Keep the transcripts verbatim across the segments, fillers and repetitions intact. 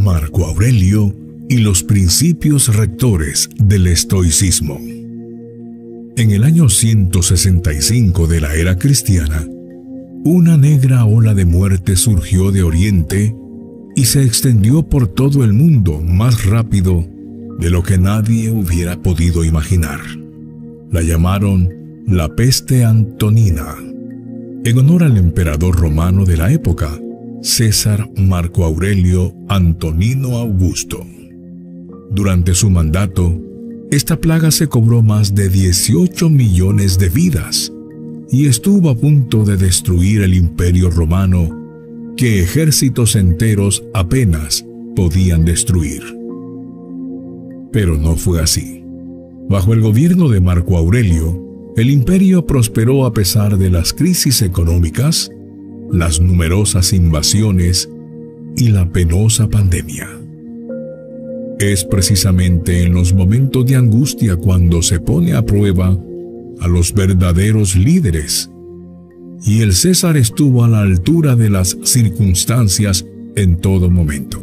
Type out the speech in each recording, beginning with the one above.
Marco Aurelio y los principios rectores del estoicismo. En el año ciento sesenta y cinco de la era cristiana, una negra ola de muerte surgió de Oriente y se extendió por todo el mundo más rápido de lo que nadie hubiera podido imaginar. La llamaron la peste antonina, en honor al emperador romano de la época, César Marco Aurelio Antonino Augusto. Durante su mandato, esta plaga se cobró más de dieciocho millones de vidas y estuvo a punto de destruir el imperio romano, que ejércitos enteros apenas podían destruir. Pero no fue así. Bajo el gobierno de Marco Aurelio, el imperio prosperó a pesar de las crisis económicas, las numerosas invasiones y la penosa pandemia. Es precisamente en los momentos de angustia cuando se pone a prueba a los verdaderos líderes, y el César estuvo a la altura de las circunstancias en todo momento.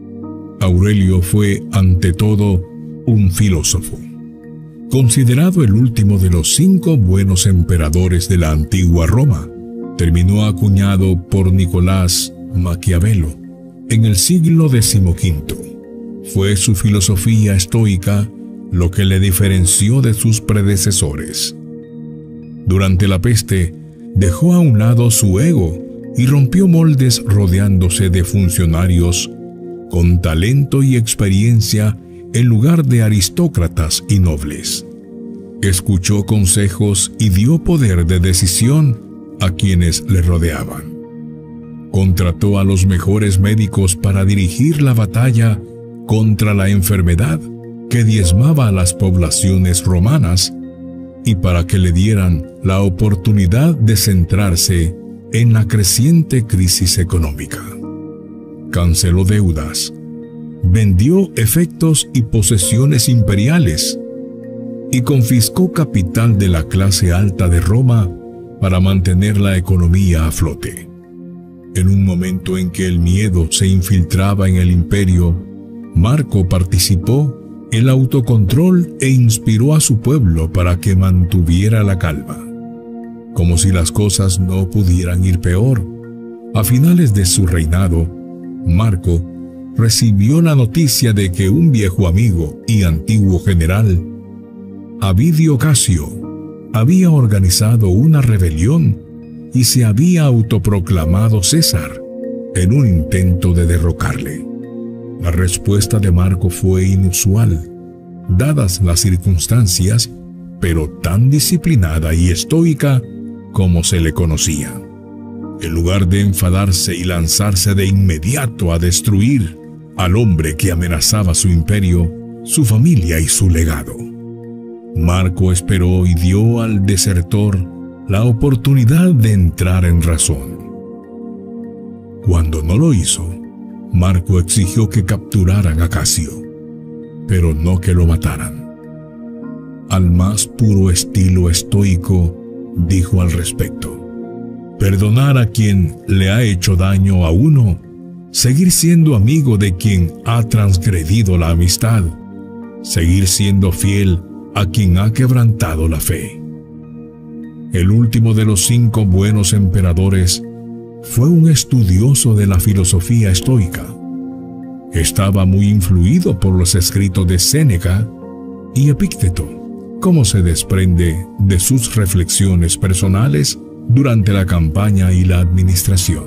Aurelio fue, ante todo, un filósofo. Considerado el último de los cinco buenos emperadores de la antigua Roma, terminó acuñado por Nicolás Maquiavelo en el siglo decimoquinto. Fue su filosofía estoica lo que le diferenció de sus predecesores. Durante la peste, dejó a un lado su ego y rompió moldes rodeándose de funcionarios con talento y experiencia en lugar de aristócratas y nobles. Escuchó consejos y dio poder de decisión a quienes le rodeaban. Contrató a los mejores médicos para dirigir la batalla contra la enfermedad que diezmaba a las poblaciones romanas y para que le dieran la oportunidad de centrarse en la creciente crisis económica. Canceló deudas, vendió efectos y posesiones imperiales y confiscó capital de la clase alta de Roma para mantener la economía a flote. En un momento en que el miedo se infiltraba en el imperio, Marco participó en el autocontrol e inspiró a su pueblo para que mantuviera la calma. Como si las cosas no pudieran ir peor, a finales de su reinado, Marco recibió la noticia de que un viejo amigo y antiguo general, Avidio Casio, había organizado una rebelión y se había autoproclamado César en un intento de derrocarle. La respuesta de Marco fue inusual, dadas las circunstancias, pero tan disciplinada y estoica como se le conocía. En lugar de enfadarse y lanzarse de inmediato a destruir al hombre que amenazaba su imperio, su familia y su legado, Marco esperó y dio al desertor la oportunidad de entrar en razón. Cuando no lo hizo, Marco exigió que capturaran a Casio, pero no que lo mataran. Al más puro estilo estoico, dijo al respecto: perdonar a quien le ha hecho daño a uno, seguir siendo amigo de quien ha transgredido la amistad, seguir siendo fiel a quien ha quebrantado la fe. El último de los cinco buenos emperadores fue un estudioso de la filosofía estoica. Estaba muy influido por los escritos de Séneca y Epícteto, como se desprende de sus reflexiones personales durante la campaña y la administración.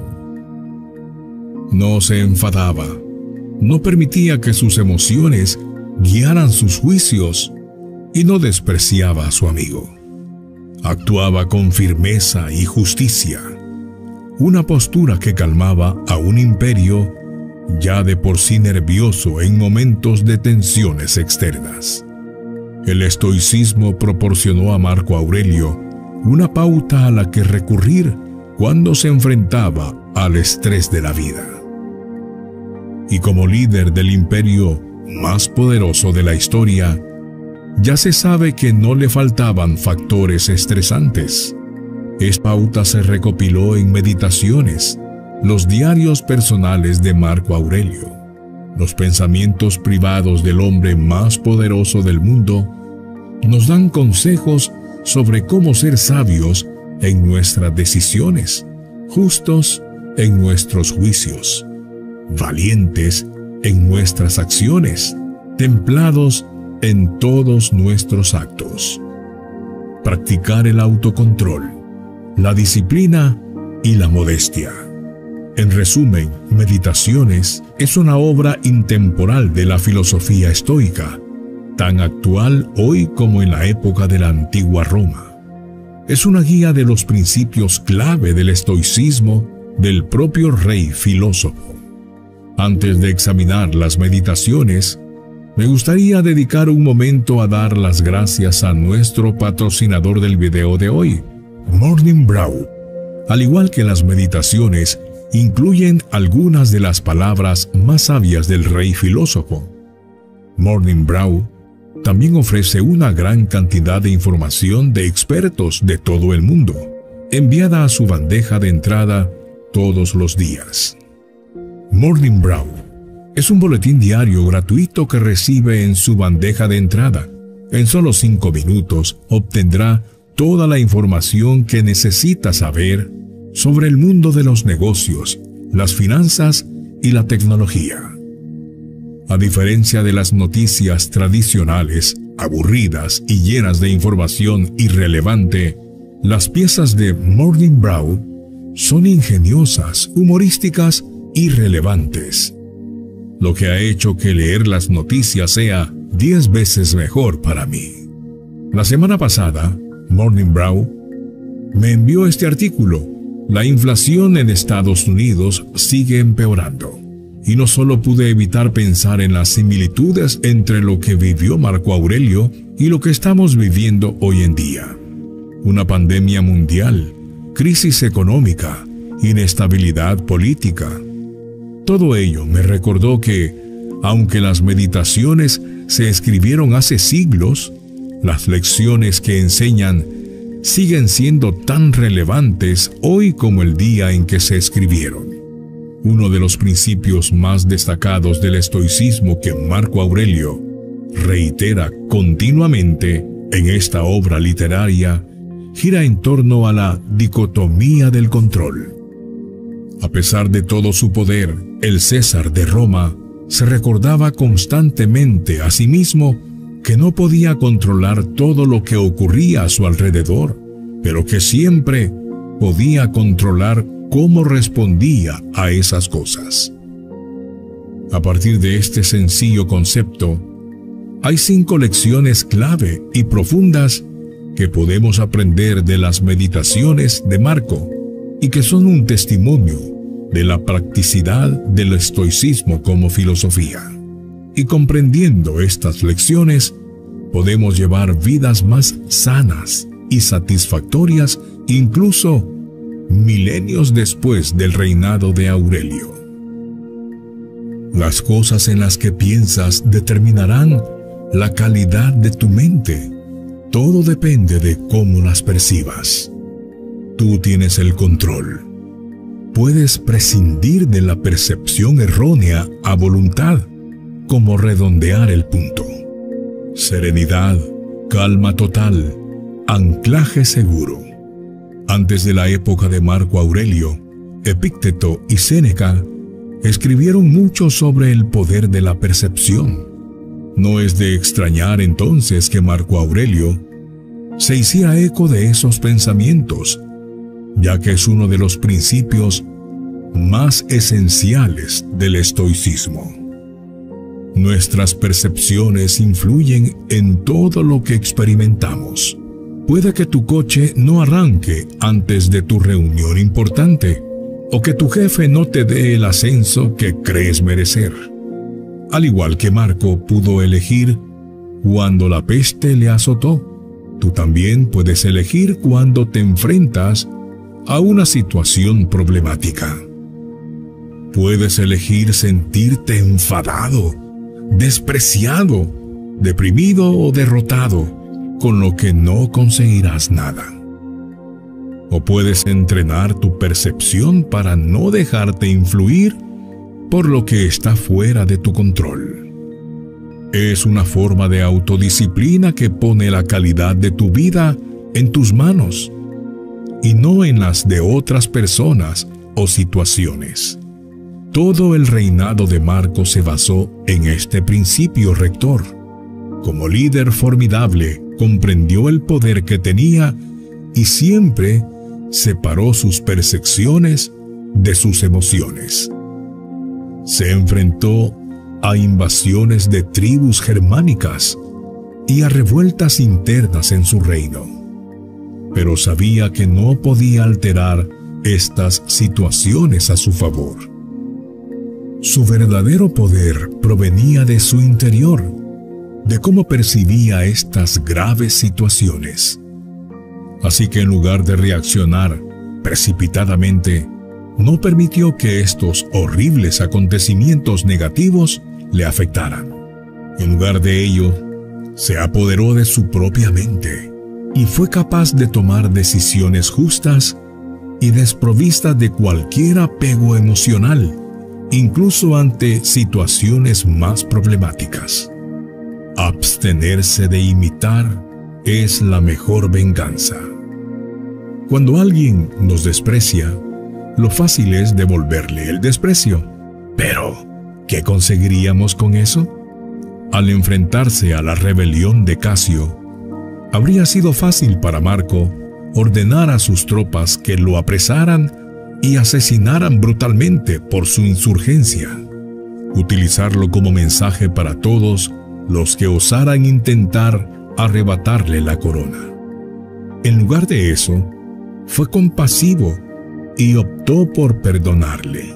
No se enfadaba, no permitía que sus emociones guiaran sus juicios y no despreciaba a su amigo. Actuaba con firmeza y justicia, una postura que calmaba a un imperio ya de por sí nervioso en momentos de tensiones externas. El estoicismo proporcionó a Marco Aurelio una pauta a la que recurrir cuando se enfrentaba al estrés de la vida. Y como líder del imperio más poderoso de la historia, ya se sabe que no le faltaban factores estresantes. Esta pauta se recopiló en Meditaciones, los diarios personales de Marco Aurelio. Los pensamientos privados del hombre más poderoso del mundo nos dan consejos sobre cómo ser sabios en nuestras decisiones, justos en nuestros juicios, valientes en nuestras acciones, templados en todos nuestros actos. Practicar el autocontrol, la disciplina y la modestia. En resumen, Meditaciones es una obra intemporal de la filosofía estoica, tan actual hoy como en la época de la antigua Roma. Es una guía de los principios clave del estoicismo del propio rey filósofo. Antes de examinar las Meditaciones, me gustaría dedicar un momento a dar las gracias a nuestro patrocinador del video de hoy, Morning Brew. Al igual que las Meditaciones, incluyen algunas de las palabras más sabias del rey filósofo. Morning Brew también ofrece una gran cantidad de información de expertos de todo el mundo, enviada a su bandeja de entrada todos los días. Morning Brew es un boletín diario gratuito que recibe en su bandeja de entrada. En solo cinco minutos obtendrá toda la información que necesita saber sobre el mundo de los negocios, las finanzas y la tecnología. A diferencia de las noticias tradicionales, aburridas y llenas de información irrelevante, las piezas de Morning Brew son ingeniosas, humorísticas y relevantes, lo que ha hecho que leer las noticias sea diez veces mejor para mí. La semana pasada, Morning Brew me envió este artículo. La inflación en Estados Unidos sigue empeorando, y no solo pude evitar pensar en las similitudes entre lo que vivió Marco Aurelio y lo que estamos viviendo hoy en día. Una pandemia mundial, crisis económica, inestabilidad política. Todo ello me recordó que, aunque las Meditaciones se escribieron hace siglos, las lecciones que enseñan siguen siendo tan relevantes hoy como el día en que se escribieron. Uno de los principios más destacados del estoicismo que Marco Aurelio reitera continuamente en esta obra literaria gira en torno a la dicotomía del control. A pesar de todo su poder, el César de Roma se recordaba constantemente a sí mismo que no podía controlar todo lo que ocurría a su alrededor, pero que siempre podía controlar cómo respondía a esas cosas. A partir de este sencillo concepto, hay cinco lecciones clave y profundas que podemos aprender de las Meditaciones de Marco y que son un testimonio de la practicidad del estoicismo como filosofía. Y comprendiendo estas lecciones, podemos llevar vidas más sanas y satisfactorias incluso milenios después del reinado de Aurelio. Las cosas en las que piensas determinarán la calidad de tu mente. Todo depende de cómo las percibas. Tú tienes el control. Puedes prescindir de la percepción errónea a voluntad, como redondear el punto. Serenidad, calma total, anclaje seguro. Antes de la época de Marco Aurelio, Epicteto y Séneca escribieron mucho sobre el poder de la percepción. No es de extrañar entonces que Marco Aurelio se hiciera eco de esos pensamientos, ya que es uno de los principios más esenciales del estoicismo. Nuestras percepciones influyen en todo lo que experimentamos. Puede que tu coche no arranque antes de tu reunión importante, o que tu jefe no te dé el ascenso que crees merecer. Al igual que Marco pudo elegir cuando la peste le azotó, tú también puedes elegir cuando te enfrentas a una situación problemática. Puedes elegir sentirte enfadado, despreciado, deprimido o derrotado, con lo que no conseguirás nada. O puedes entrenar tu percepción para no dejarte influir por lo que está fuera de tu control. Es una forma de autodisciplina que pone la calidad de tu vida en tus manos y no en las de otras personas o situaciones. Todo el reinado de Marco se basó en este principio rector. Como líder formidable, comprendió el poder que tenía y siempre separó sus percepciones de sus emociones. Se enfrentó a invasiones de tribus germánicas y a revueltas internas en su reino, pero sabía que no podía alterar estas situaciones a su favor. Su verdadero poder provenía de su interior, de cómo percibía estas graves situaciones. Así que en lugar de reaccionar precipitadamente, no permitió que estos horribles acontecimientos negativos le afectaran. En lugar de ello, se apoderó de su propia mente y fue capaz de tomar decisiones justas y desprovistas de cualquier apego emocional, incluso ante situaciones más problemáticas. Abstenerse de imitar es la mejor venganza. Cuando alguien nos desprecia, lo fácil es devolverle el desprecio. Pero, ¿qué conseguiríamos con eso? Al enfrentarse a la rebelión de Casio, habría sido fácil para Marco ordenar a sus tropas que lo apresaran y asesinaran brutalmente por su insurgencia, utilizarlo como mensaje para todos los que osaran intentar arrebatarle la corona. En lugar de eso, fue compasivo y optó por perdonarle.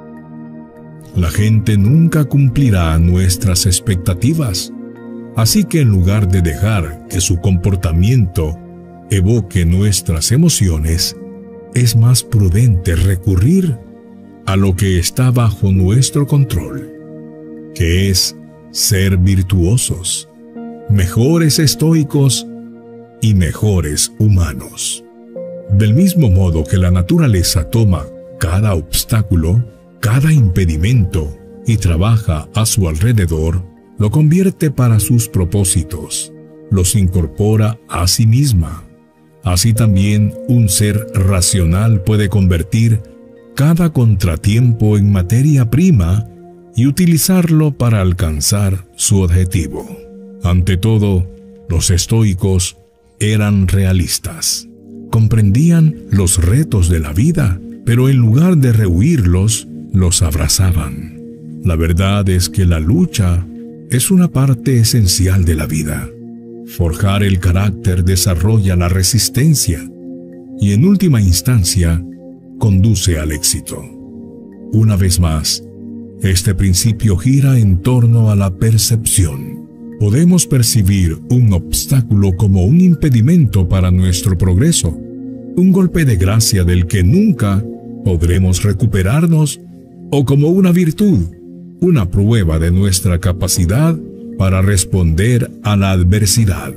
La gente nunca cumplirá nuestras expectativas, así que en lugar de dejar que su comportamiento evoque nuestras emociones, es más prudente recurrir a lo que está bajo nuestro control, que es ser virtuosos, mejores estoicos y mejores humanos. Del mismo modo que la naturaleza toma cada obstáculo, cada impedimento y trabaja a su alrededor, lo convierte para sus propósitos, los incorpora a sí misma. Así también un ser racional puede convertir cada contratiempo en materia prima y utilizarlo para alcanzar su objetivo. Ante todo, los estoicos eran realistas. Comprendían los retos de la vida, pero en lugar de rehuirlos, los abrazaban. La verdad es que la lucha es una parte esencial de la vida. Forjar el carácter desarrolla la resistencia y en última instancia conduce al éxito. Una vez más, este principio gira en torno a la percepción. Podemos percibir un obstáculo como un impedimento para nuestro progreso, un golpe de gracia del que nunca podremos recuperarnos, o como una virtud, una prueba de nuestra capacidad para responder a la adversidad.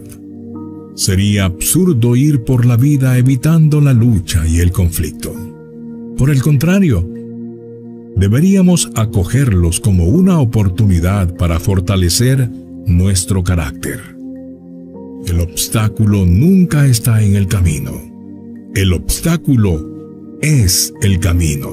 Sería absurdo ir por la vida evitando la lucha y el conflicto. Por el contrario, deberíamos acogerlos como una oportunidad para fortalecer nuestro carácter. El obstáculo nunca está en el camino. El obstáculo es el camino.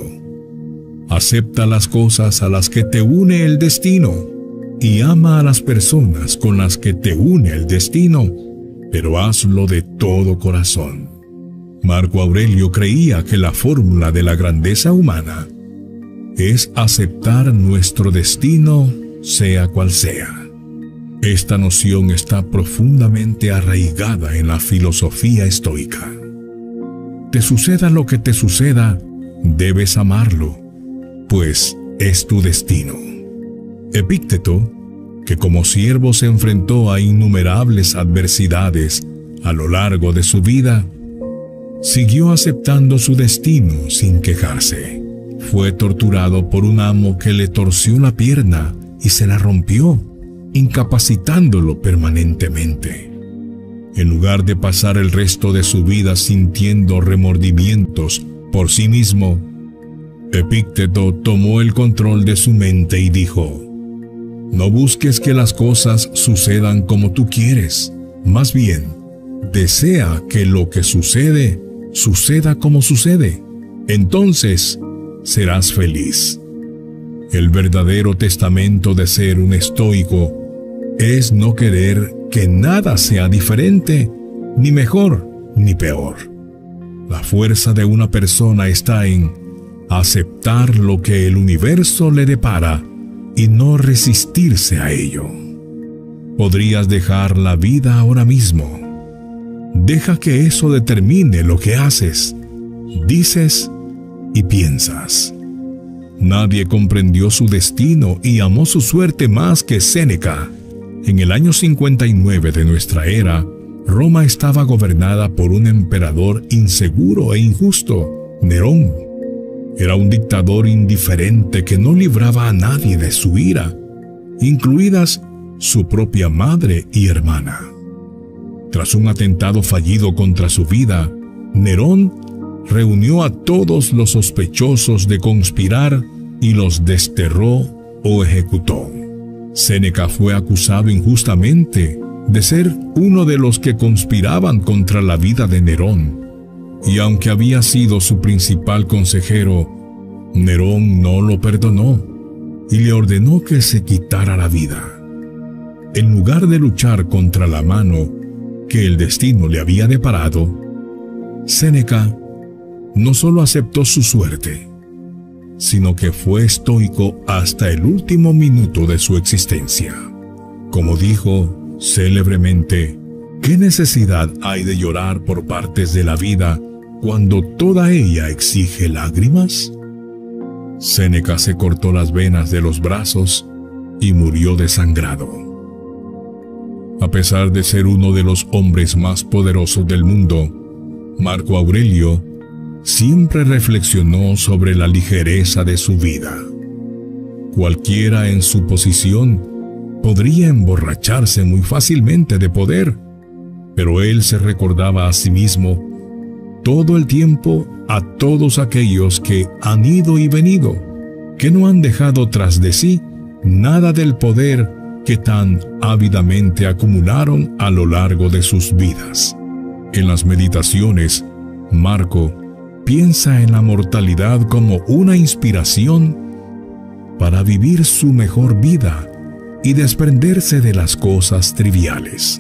Acepta las cosas a las que te une el destino y ama a las personas con las que te une el destino, pero hazlo de todo corazón. Marco Aurelio creía que la fórmula de la grandeza humana es aceptar nuestro destino, sea cual sea. Esta noción está profundamente arraigada en la filosofía estoica. Te suceda lo que te suceda, debes amarlo, pues es tu destino. Epícteto, que como siervo se enfrentó a innumerables adversidades a lo largo de su vida, siguió aceptando su destino sin quejarse. Fue torturado por un amo que le torció la pierna y se la rompió, incapacitándolo permanentemente. En lugar de pasar el resto de su vida sintiendo remordimientos por sí mismo, Epicteto tomó el control de su mente y dijo: no busques que las cosas sucedan como tú quieres, más bien, desea que lo que sucede, suceda como sucede. Entonces, serás feliz. El verdadero testamento de ser un estoico es no querer que nada sea diferente, ni mejor, ni peor. La fuerza de una persona está en aceptar lo que el universo le depara y no resistirse a ello. Podrías dejar la vida ahora mismo. Deja que eso determine lo que haces, dices y piensas. Nadie comprendió su destino y amó su suerte más que Séneca. En el año cincuenta y nueve de nuestra era, Roma estaba gobernada por un emperador inseguro e injusto, Nerón. Era un dictador indiferente que no libraba a nadie de su ira, incluidas su propia madre y hermana. Tras un atentado fallido contra su vida, Nerón reunió a todos los sospechosos de conspirar y los desterró o ejecutó. Séneca fue acusado injustamente de ser uno de los que conspiraban contra la vida de Nerón. Y aunque había sido su principal consejero, Nerón no lo perdonó y le ordenó que se quitara la vida. En lugar de luchar contra la mano que el destino le había deparado, Séneca no solo aceptó su suerte, sino que fue estoico hasta el último minuto de su existencia. Como dijo célebremente, ¿qué necesidad hay de llorar por partes de la vida cuando toda ella exige lágrimas? Séneca se cortó las venas de los brazos y murió desangrado. A pesar de ser uno de los hombres más poderosos del mundo, Marco Aurelio siempre reflexionó sobre la ligereza de su vida. Cualquiera en su posición podría emborracharse muy fácilmente de poder, pero él se recordaba a sí mismo todo el tiempo a todos aquellos que han ido y venido, que no han dejado tras de sí nada del poder que tan ávidamente acumularon a lo largo de sus vidas. En las meditaciones, Marco piensa en la mortalidad como una inspiración para vivir su mejor vida y desprenderse de las cosas triviales.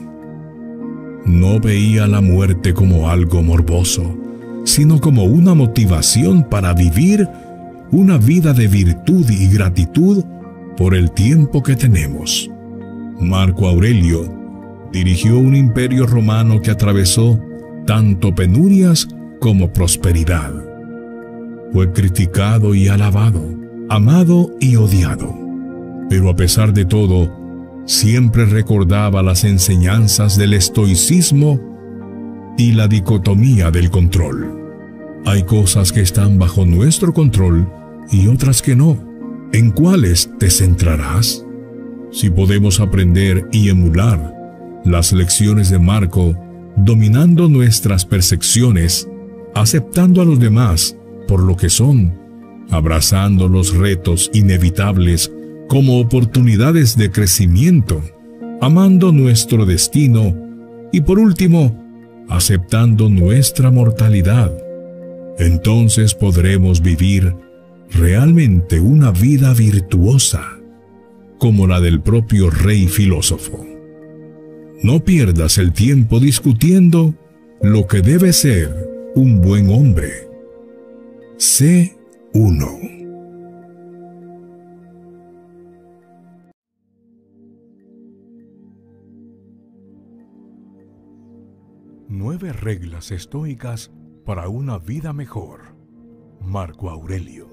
No veía la muerte como algo morboso, sino como una motivación para vivir una vida de virtud y gratitud por el tiempo que tenemos. Marco Aurelio dirigió un imperio romano que atravesó tanto penurias como prosperidad. Fue criticado y alabado, amado y odiado, pero a pesar de todo, siempre recordaba las enseñanzas del estoicismo y la dicotomía del control. Hay cosas que están bajo nuestro control y otras que no. ¿En cuáles te centrarás? Si podemos aprender y emular las lecciones de Marco, dominando nuestras percepciones, aceptando a los demás por lo que son, abrazando los retos inevitables como oportunidades de crecimiento, amando nuestro destino y por último, aceptando nuestra mortalidad, entonces podremos vivir realmente una vida virtuosa, como la del propio rey filósofo. No pierdas el tiempo discutiendo lo que debe ser un buen hombre. Sé uno. Nueve reglas estoicas para una vida mejor. Marco Aurelio.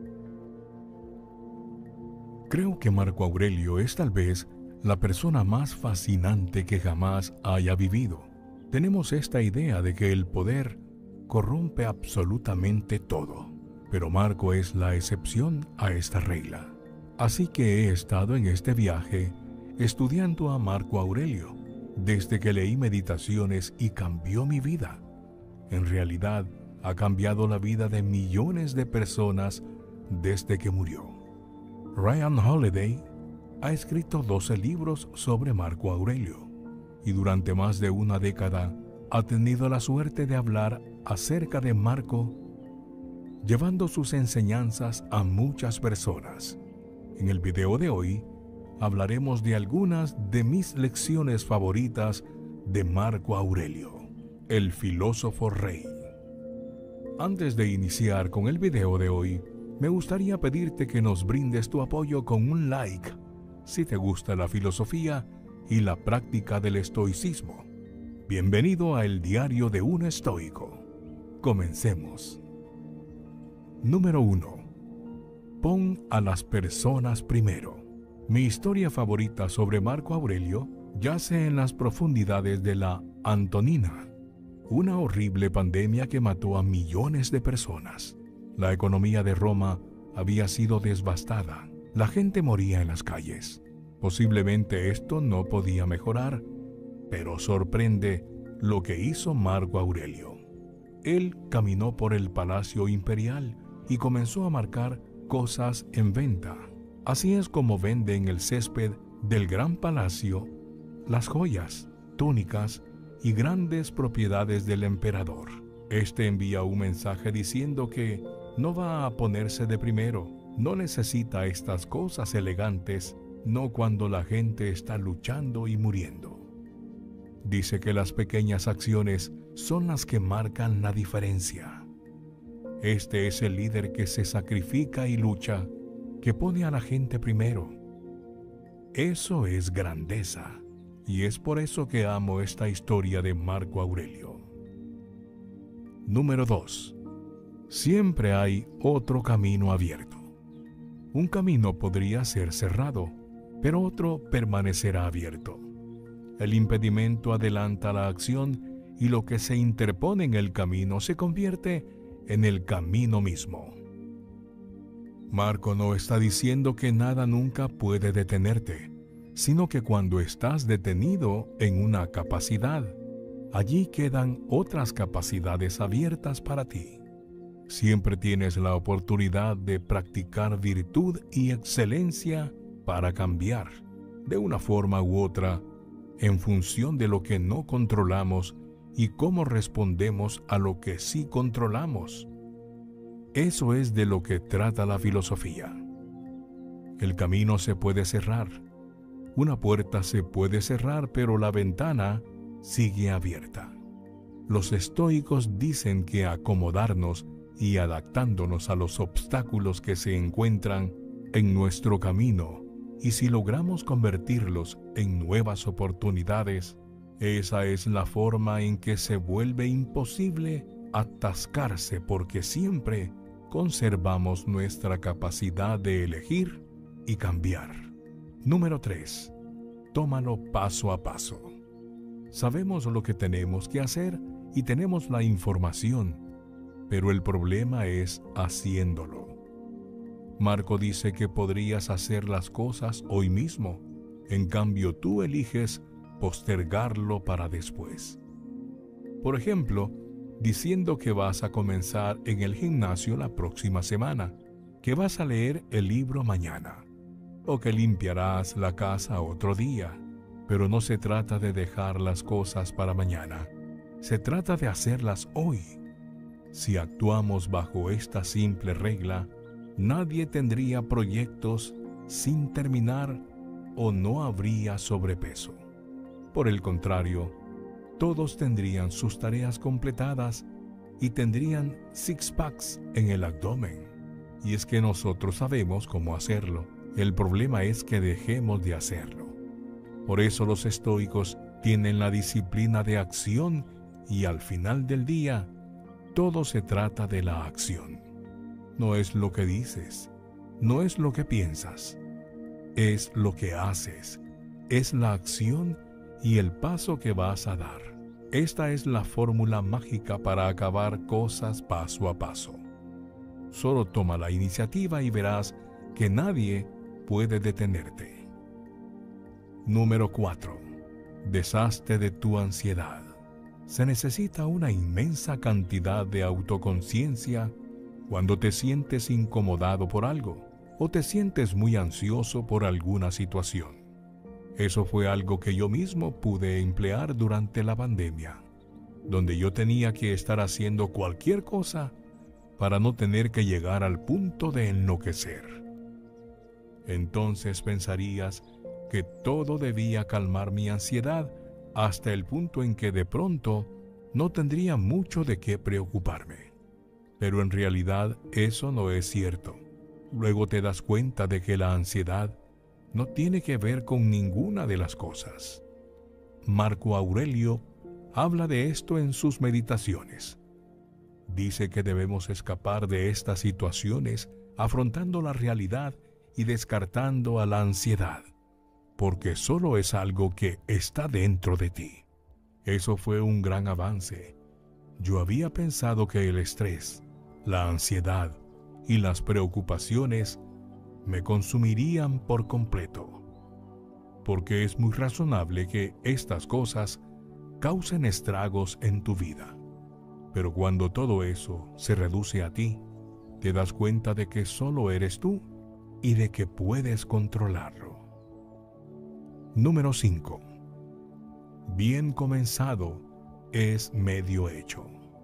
Creo que Marco Aurelio es tal vez la persona más fascinante que jamás haya vivido. Tenemos esta idea de que el poder corrompe absolutamente todo, pero Marco es la excepción a esta regla. Así que he estado en este viaje estudiando a Marco Aurelio desde que leí Meditaciones y cambió mi vida. En realidad, ha cambiado la vida de millones de personas desde que murió. Ryan Holiday ha escrito doce libros sobre Marco Aurelio y durante más de una década ha tenido la suerte de hablar acerca de Marco, llevando sus enseñanzas a muchas personas. En el video de hoy hablaremos de algunas de mis lecciones favoritas de Marco Aurelio, el filósofo rey. Antes de iniciar con el video de hoy, me gustaría pedirte que nos brindes tu apoyo con un like si te gusta la filosofía y la práctica del estoicismo. Bienvenido a El Diario de un Estoico. Comencemos. Número uno. Pon a las personas primero. Mi historia favorita sobre Marco Aurelio yace en las profundidades de la Antonina, una horrible pandemia que mató a millones de personas. La economía de Roma había sido devastada. La gente moría en las calles. Posiblemente esto no podía mejorar, pero sorprende lo que hizo Marco Aurelio. Él caminó por el palacio imperial y comenzó a marcar cosas en venta. Así es como vende en el césped del gran palacio las joyas, túnicas y grandes propiedades del emperador. Este envía un mensaje diciendo que no va a ponerse de primero, no necesita estas cosas elegantes, no cuando la gente está luchando y muriendo. Dice que las pequeñas acciones son las que marcan la diferencia. Este es el líder que se sacrifica y lucha, que pone a la gente primero. Eso es grandeza, y es por eso que amo esta historia de Marco Aurelio. Número dos. Siempre hay otro camino abierto. Un camino podría ser cerrado, pero otro permanecerá abierto. El impedimento adelanta la acción y lo que se interpone en el camino se convierte en el camino mismo. Marco no está diciendo que nada nunca puede detenerte, sino que cuando estás detenido en una capacidad, allí quedan otras capacidades abiertas para ti. Siempre tienes la oportunidad de practicar virtud y excelencia para cambiar, de una forma u otra, en función de lo que no controlamos y cómo respondemos a lo que sí controlamos. Eso es de lo que trata la filosofía. El camino se puede cerrar. Una puerta se puede cerrar, pero la ventana sigue abierta. Los estoicos dicen que acomodarnos y adaptándonos a los obstáculos que se encuentran en nuestro camino, y si logramos convertirlos en nuevas oportunidades, esa es la forma en que se vuelve imposible atascarse, porque siempre conservamos nuestra capacidad de elegir y cambiar. Número tres. Tómalo paso a paso. Sabemos lo que tenemos que hacer y tenemos la información, pero el problema es haciéndolo. Marco dice que podrías hacer las cosas hoy mismo, en cambio tú eliges postergarlo para después. Por ejemplo, diciendo que vas a comenzar en el gimnasio la próxima semana, que vas a leer el libro mañana, o que limpiarás la casa otro día. Pero no se trata de dejar las cosas para mañana, se trata de hacerlas hoy. Si actuamos bajo esta simple regla, nadie tendría proyectos sin terminar o no habría sobrepeso. Por el contrario, todos tendrían sus tareas completadas y tendrían six-packs en el abdomen. Y es que nosotros sabemos cómo hacerlo. El problema es que dejemos de hacerlo. Por eso los estoicos tienen la disciplina de acción y al final del día, todo se trata de la acción. No es lo que dices, no es lo que piensas, es lo que haces, es la acción y el paso que vas a dar. Esta es la fórmula mágica para acabar cosas paso a paso. Solo toma la iniciativa y verás que nadie puede detenerte. Número cuatro. Deshazte de tu ansiedad. Se necesita una inmensa cantidad de autoconciencia Cuando te sientes incomodado por algo o te sientes muy ansioso por alguna situación. Eso fue algo que yo mismo pude emplear durante la pandemia, donde yo tenía que estar haciendo cualquier cosa para no tener que llegar al punto de enloquecer. Entonces pensarías que todo debía calmar mi ansiedad hasta el punto en que de pronto no tendría mucho de qué preocuparme. Pero en realidad eso no es cierto. Luego te das cuenta de que la ansiedad no tiene que ver con ninguna de las cosas. Marco Aurelio habla de esto en sus meditaciones. Dice que debemos escapar de estas situaciones afrontando la realidad y descartando a la ansiedad, porque solo es algo que está dentro de ti. Eso fue un gran avance. Yo había pensado que el estrés, la ansiedad y las preocupaciones me consumirían por completo, porque es muy razonable que estas cosas causen estragos en tu vida. Pero cuando todo eso se reduce a ti, te das cuenta de que solo eres tú y de que puedes controlarlo. Número cinco. Bien comenzado es medio hecho.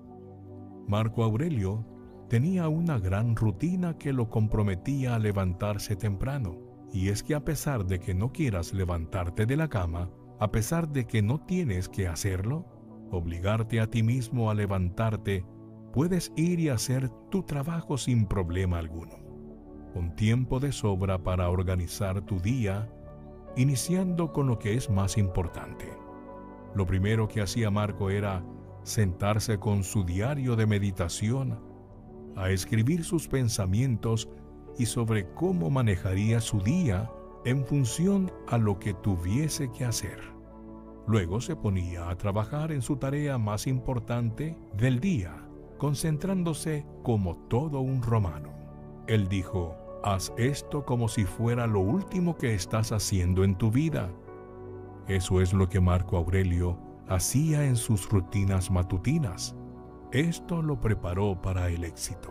Marco Aurelio tenía una gran rutina que lo comprometía a levantarse temprano, y es que a pesar de que no quieras levantarte de la cama, a pesar de que no tienes que hacerlo, obligarte a ti mismo a levantarte, puedes ir y hacer tu trabajo sin problema alguno, con tiempo de sobra para organizar tu día, iniciando con lo que es más importante. Lo primero que hacía Marco era sentarse con su diario de meditación, a escribir sus pensamientos y sobre cómo manejaría su día en función a lo que tuviese que hacer. Luego se ponía a trabajar en su tarea más importante del día, concentrándose como todo un romano. Él dijo: haz esto como si fuera lo último que estás haciendo en tu vida. Eso es lo que Marco Aurelio hacía en sus rutinas matutinas. Esto lo preparó para el éxito.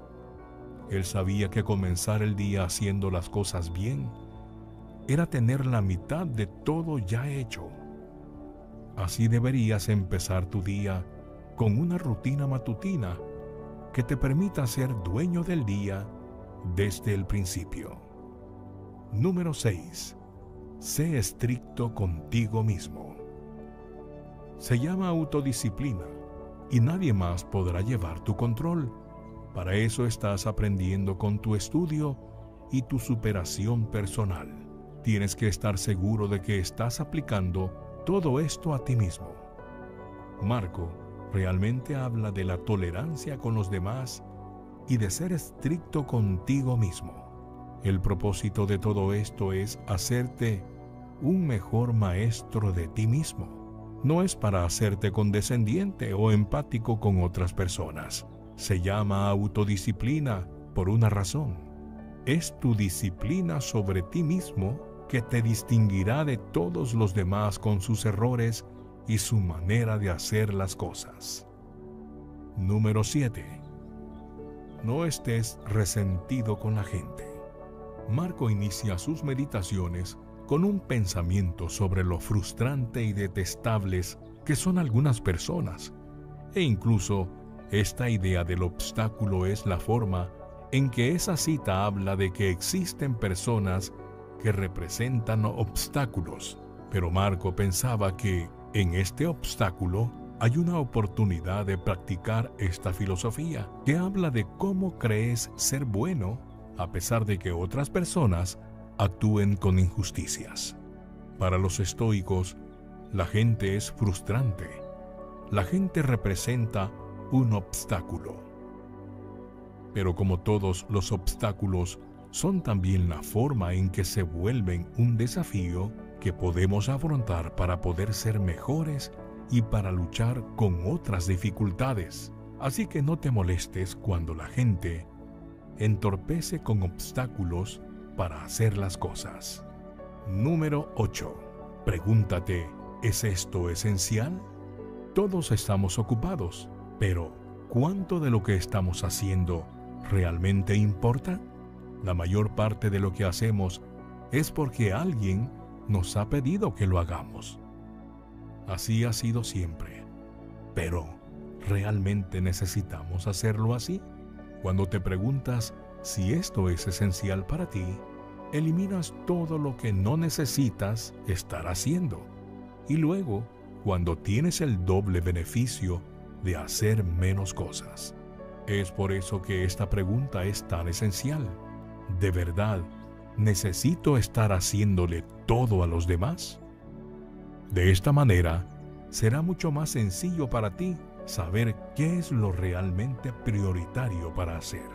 Él sabía que comenzar el día haciendo las cosas bien era tener la mitad de todo ya hecho. Así deberías empezar tu día con una rutina matutina que te permita ser dueño del día desde el principio. Número seis. Sé estricto contigo mismo. Se llama autodisciplina y nadie más podrá llevar tu control. Para eso estás aprendiendo con tu estudio y tu superación personal. Tienes que estar seguro de que estás aplicando todo esto a ti mismo. Marco realmente habla de la tolerancia con los demás y de ser estricto contigo mismo. El propósito de todo esto es hacerte un mejor maestro de ti mismo. No es para hacerte condescendiente o empático con otras personas. Se llama autodisciplina por una razón. Es tu disciplina sobre ti mismo que te distinguirá de todos los demás con sus errores y su manera de hacer las cosas. Número siete. No estés resentido con la gente. Marco inicia sus meditaciones con un pensamiento sobre lo frustrante y detestables que son algunas personas, e incluso esta idea del obstáculo es la forma en que esa cita habla de que existen personas que representan obstáculos, pero Marco pensaba que en este obstáculo hay una oportunidad de practicar esta filosofía que habla de cómo crees ser bueno a pesar de que otras personas actúen con injusticias. Para los estoicos, la gente es frustrante. La gente representa un obstáculo. Pero como todos los obstáculos, son también la forma en que se vuelven un desafío que podemos afrontar para poder ser mejores y para luchar con otras dificultades. Así que no te molestes cuando la gente entorpece con obstáculos para hacer las cosas. Número ocho. Pregúntate, ¿es esto esencial? Todos estamos ocupados, pero ¿cuánto de lo que estamos haciendo realmente importa? La mayor parte de lo que hacemos es porque alguien nos ha pedido que lo hagamos. Así ha sido siempre. Pero, ¿realmente necesitamos hacerlo así? Cuando te preguntas si esto es esencial para ti, eliminas todo lo que no necesitas estar haciendo. Y luego, cuando tienes el doble beneficio de hacer menos cosas. Es por eso que esta pregunta es tan esencial. ¿De verdad necesito estar haciéndole todo a los demás? De esta manera, será mucho más sencillo para ti saber qué es lo realmente prioritario para hacer.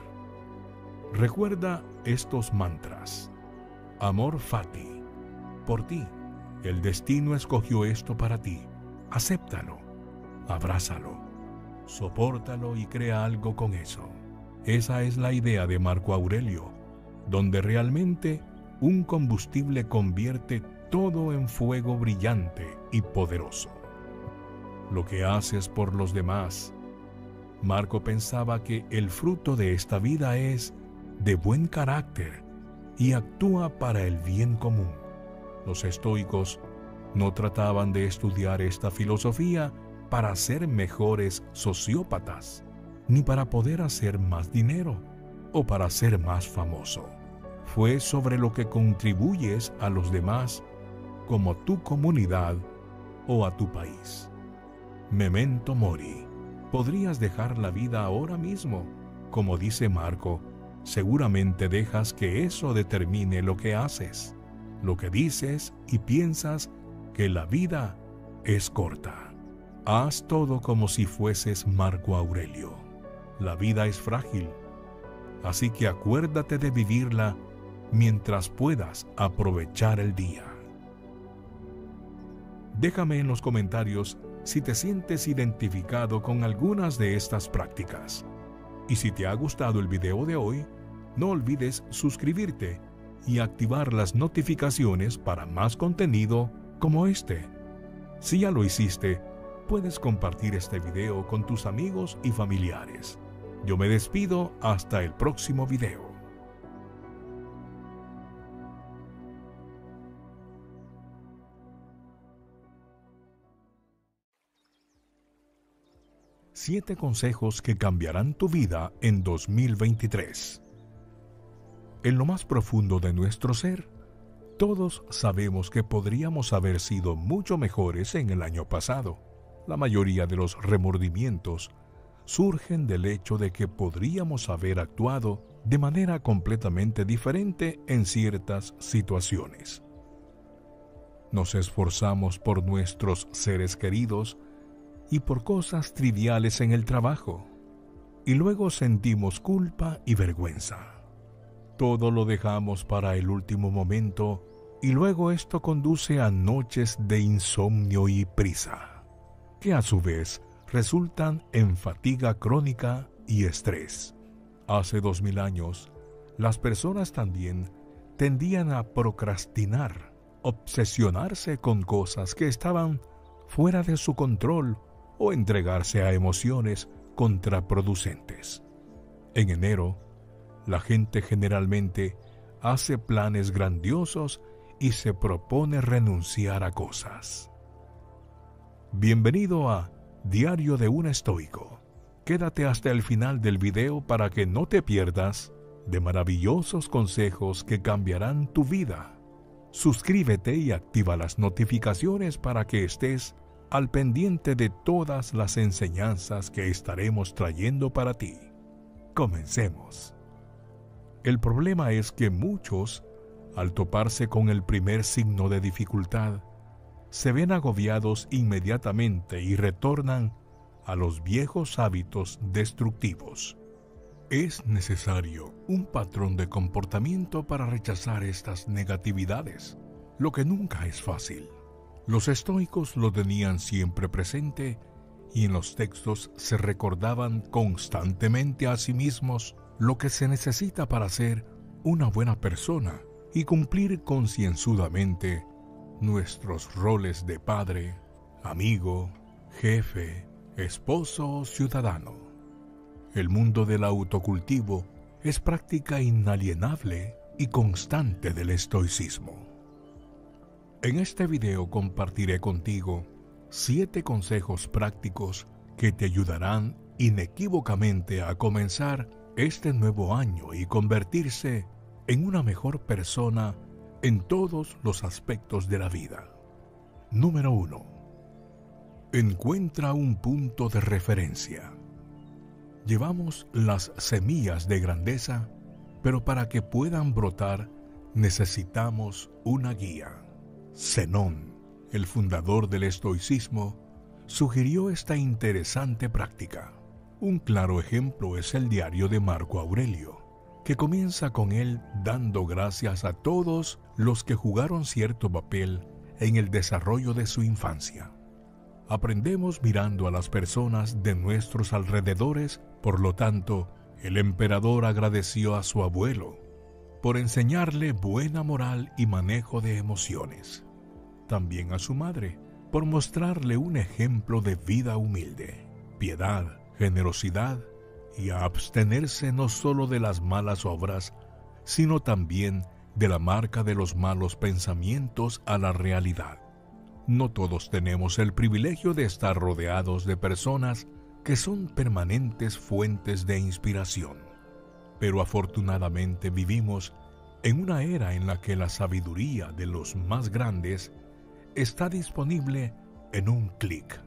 Recuerda estos mantras. Amor fati. Por ti, el destino escogió esto para ti. Acéptalo, abrázalo, sopórtalo y crea algo con eso. Esa es la idea de Marco Aurelio, donde realmente un combustible convierte todo en fuego brillante y poderoso. Lo que haces por los demás. Marco pensaba que el fruto de esta vida es de buen carácter y actúa para el bien común. Los estoicos no trataban de estudiar esta filosofía para ser mejores sociópatas, ni para poder hacer más dinero o para ser más famoso. Fue sobre lo que contribuyes a los demás como tu comunidad o a tu país. Memento mori. Podrías dejar la vida ahora mismo. Como dice Marco, seguramente dejas que eso determine lo que haces, lo que dices y piensas, que la vida es corta. Haz todo como si fueses Marco Aurelio. La vida es frágil, así que acuérdate de vivirla mientras puedas aprovechar el día. Déjame en los comentarios si te sientes identificado con algunas de estas prácticas. Y si te ha gustado el video de hoy, no olvides suscribirte y activar las notificaciones para más contenido como este. Si ya lo hiciste, puedes compartir este video con tus amigos y familiares. Yo me despido hasta el próximo video. Siete consejos que cambiarán tu vida en dos mil veintitrés. En lo más profundo de nuestro ser, todos sabemos que podríamos haber sido mucho mejores en el año pasado. La mayoría de los remordimientos surgen del hecho de que podríamos haber actuado de manera completamente diferente en ciertas situaciones. Nos esforzamos por nuestros seres queridos y por cosas triviales en el trabajo, y luego sentimos culpa y vergüenza. Todo lo dejamos para el último momento y luego esto conduce a noches de insomnio y prisa, que a su vez resultan en fatiga crónica y estrés. Hace dos mil años, las personas también tendían a procrastinar, obsesionarse con cosas que estaban fuera de su control o entregarse a emociones contraproducentes. En enero, la gente generalmente hace planes grandiosos y se propone renunciar a cosas. Bienvenido a Diario de un Estoico. Quédate hasta el final del video para que no te pierdas de maravillosos consejos que cambiarán tu vida. Suscríbete y activa las notificaciones para que estés al pendiente de todas las enseñanzas que estaremos trayendo para ti. Comencemos. El problema es que muchos, al toparse con el primer signo de dificultad, se ven agobiados inmediatamente y retornan a los viejos hábitos destructivos. Es necesario un patrón de comportamiento para rechazar estas negatividades, lo que nunca es fácil. Los estoicos lo tenían siempre presente y en los textos se recordaban constantemente a sí mismos lo que se necesita para ser una buena persona y cumplir concienzudamente nuestros roles de padre, amigo, jefe, esposo o ciudadano. El mundo del autocultivo es práctica inalienable y constante del estoicismo. En este video compartiré contigo siete consejos prácticos que te ayudarán inequívocamente a comenzar este nuevo año y convertirse en una mejor persona en todos los aspectos de la vida. Número uno. Encuentra un punto de referencia. Llevamos las semillas de grandeza, pero para que puedan brotar necesitamos una guía. Zenón, el fundador del estoicismo, sugirió esta interesante práctica. Un claro ejemplo es el diario de Marco Aurelio, que comienza con él dando gracias a todos los que jugaron cierto papel en el desarrollo de su infancia. Aprendemos mirando a las personas de nuestros alrededores, por lo tanto, el emperador agradeció a su abuelo por enseñarle buena moral y manejo de emociones. También a su madre, por mostrarle un ejemplo de vida humilde, piedad, generosidad y a abstenerse no solo de las malas obras, sino también de la marca de los malos pensamientos a la realidad. No todos tenemos el privilegio de estar rodeados de personas que son permanentes fuentes de inspiración, pero afortunadamente vivimos en una era en la que la sabiduría de los más grandes está disponible en un clic.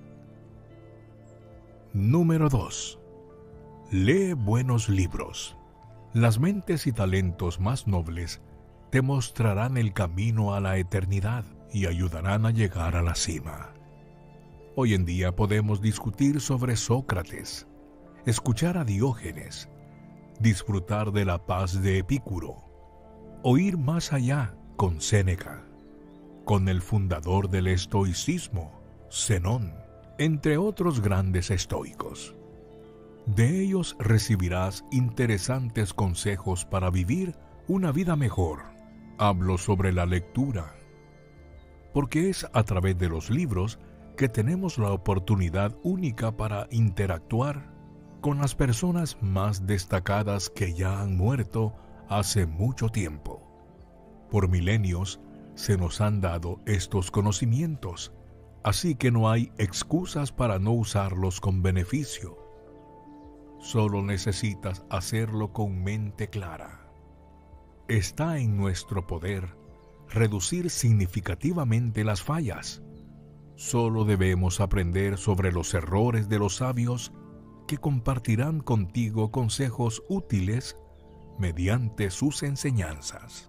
Número dos. Lee buenos libros. Las mentes y talentos más nobles te mostrarán el camino a la eternidad y ayudarán a llegar a la cima. Hoy en día podemos discutir sobre Sócrates, escuchar a Diógenes, disfrutar de la paz de Epicuro, o ir más allá con Séneca, con el fundador del estoicismo, Zenón, entre otros grandes estoicos. De ellos recibirás interesantes consejos para vivir una vida mejor. Hablo sobre la lectura, porque es a través de los libros que tenemos la oportunidad única para interactuar con las personas más destacadas que ya han muerto hace mucho tiempo. Por milenios se nos han dado estos conocimientos, así que no hay excusas para no usarlos con beneficio. Solo necesitas hacerlo con mente clara. Está en nuestro poder reducir significativamente las fallas. Solo debemos aprender sobre los errores de los sabios que compartirán contigo consejos útiles mediante sus enseñanzas.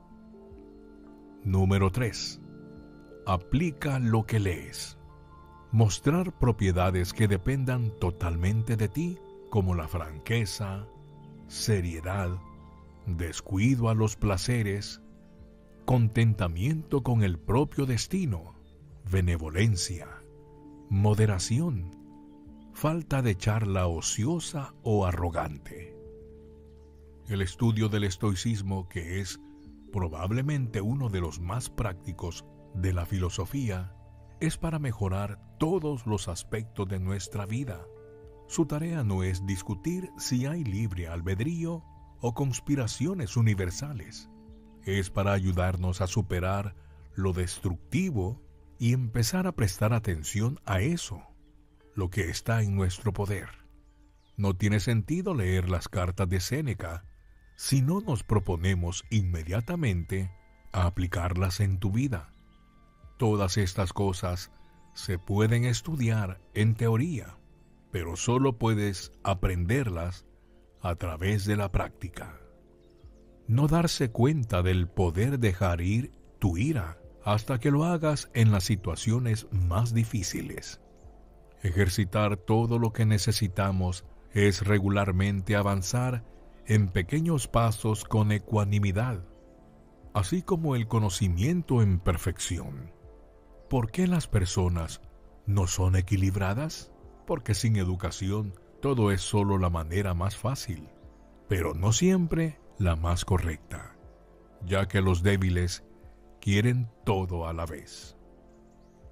Número tres. Aplica lo que lees. Mostrar propiedades que dependan totalmente de ti, como la franqueza, seriedad, descuido a los placeres, contentamiento con el propio destino, benevolencia, moderación, falta de charla ociosa o arrogante. El estudio del estoicismo, que es probablemente uno de los más prácticos de la filosofía, es para mejorar todos los aspectos de nuestra vida. Su tarea no es discutir si hay libre albedrío o conspiraciones universales. Es para ayudarnos a superar lo destructivo y empezar a prestar atención a eso, lo que está en nuestro poder. No tiene sentido leer las cartas de Séneca si no nos proponemos inmediatamente a aplicarlas en tu vida. Todas estas cosas se pueden estudiar en teoría, pero solo puedes aprenderlas a través de la práctica. No darse cuenta del poder dejar ir tu ira hasta que lo hagas en las situaciones más difíciles. Ejercitar todo lo que necesitamos es regularmente avanzar en pequeños pasos con ecuanimidad, así como el conocimiento en perfección. ¿Por qué las personas no son equilibradas? Porque sin educación todo es solo la manera más fácil, pero no siempre la más correcta, ya que los débiles quieren todo a la vez.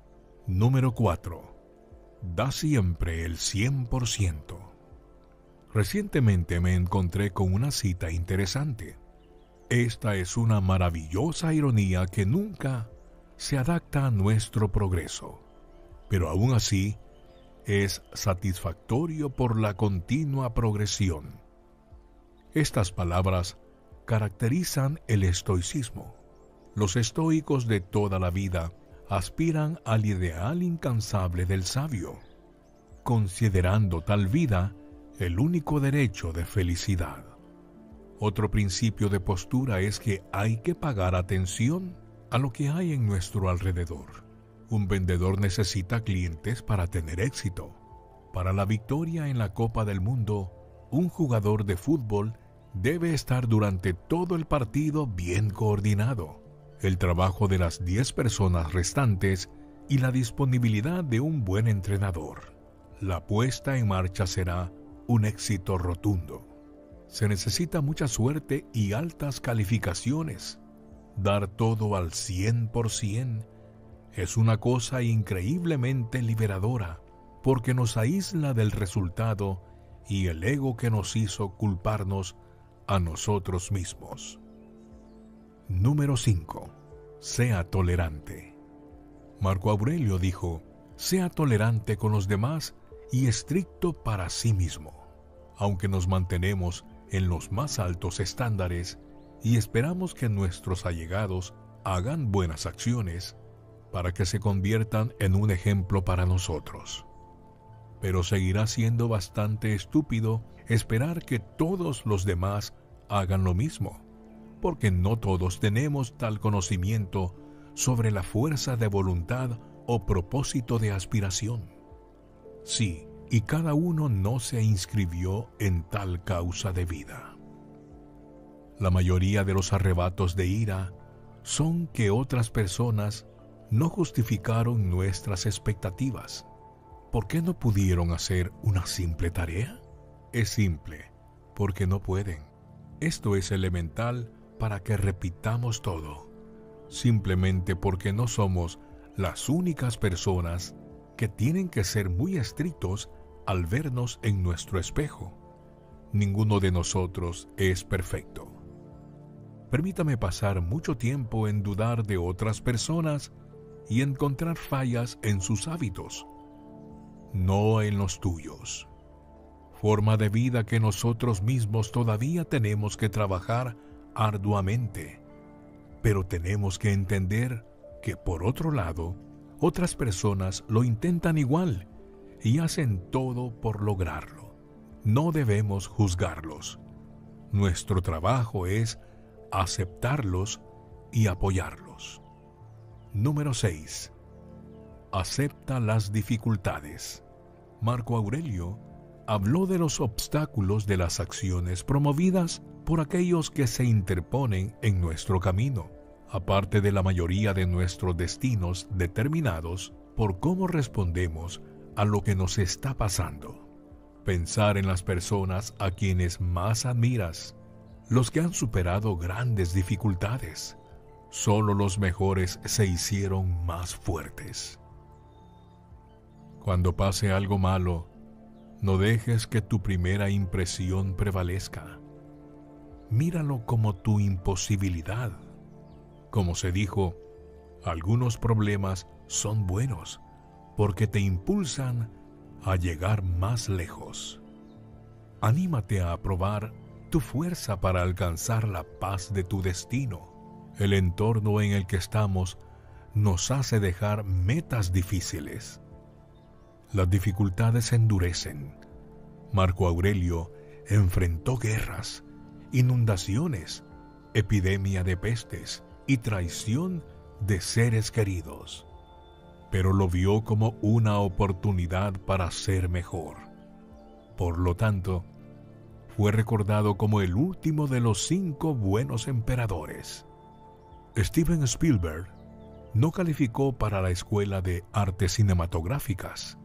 Número cuatro. Da siempre el cien por ciento. Recientemente me encontré con una cita interesante. Esta es una maravillosa ironía que nunca se adapta a nuestro progreso, pero aún así es satisfactorio por la continua progresión. Estas palabras caracterizan el estoicismo. Los estoicos de toda la vida aspiran al ideal incansable del sabio, considerando tal vida el único derecho de felicidad. Otro principio de postura es que hay que pagar atención a lo que hay en nuestro alrededor. Un vendedor necesita clientes para tener éxito. Para la victoria en la Copa del Mundo, un jugador de fútbol debe estar durante todo el partido bien coordinado. El trabajo de las diez personas restantes y la disponibilidad de un buen entrenador. La puesta en marcha será un éxito rotundo. Se necesita mucha suerte y altas calificaciones. Dar todo al cien por ciento es una cosa increíblemente liberadora, porque nos aísla del resultado y el ego que nos hizo culparnos a nosotros mismos. Número cinco. Sea tolerante. Marco Aurelio dijo: sea tolerante con los demás y estricto para sí mismo. Aunque nos mantenemos en los más altos estándares y esperamos que nuestros allegados hagan buenas acciones para que se conviertan en un ejemplo para nosotros. Pero seguirá siendo bastante estúpido esperar que todos los demás hagan lo mismo, porque no todos tenemos tal conocimiento sobre la fuerza de voluntad o propósito de aspiración. Sí, y cada uno no se inscribió en tal causa de vida. La mayoría de los arrebatos de ira son que otras personas no justificaron nuestras expectativas. ¿Por qué no pudieron hacer una simple tarea? Es simple, porque no pueden. Esto es elemental para que repitamos todo, simplemente porque no somos las únicas personas que tienen que ser muy estrictos al vernos en nuestro espejo. Ninguno de nosotros es perfecto. Permítame pasar mucho tiempo en dudar de otras personas y encontrar fallas en sus hábitos, no en los tuyos. Forma de vida que nosotros mismos todavía tenemos que trabajar arduamente, pero tenemos que entender que, por otro lado, otras personas lo intentan igual y hacen todo por lograrlo. No debemos juzgarlos. Nuestro trabajo es aceptarlos y apoyarlos. Número seis. Acepta las dificultades. Marco Aurelio habló de los obstáculos de las acciones promovidas por aquellos que se interponen en nuestro camino, aparte de la mayoría de nuestros destinos determinados por cómo respondemos a lo que nos está pasando. Pensar en las personas a quienes más admiras, los que han superado grandes dificultades. Solo los mejores se hicieron más fuertes. Cuando pase algo malo, no dejes que tu primera impresión prevalezca. Míralo como tu imposibilidad. Como se dijo, algunos problemas son buenos porque te impulsan a llegar más lejos. Anímate a probar tu fuerza para alcanzar la paz de tu destino. El entorno en el que estamos nos hace dejar metas difíciles. Las dificultades endurecen. Marco Aurelio enfrentó guerras, inundaciones, epidemia de pestes y traición de seres queridos, pero lo vio como una oportunidad para ser mejor. Por lo tanto, fue recordado como el último de los cinco buenos emperadores. Steven Spielberg no calificó para la Escuela de Artes Cinematográficas.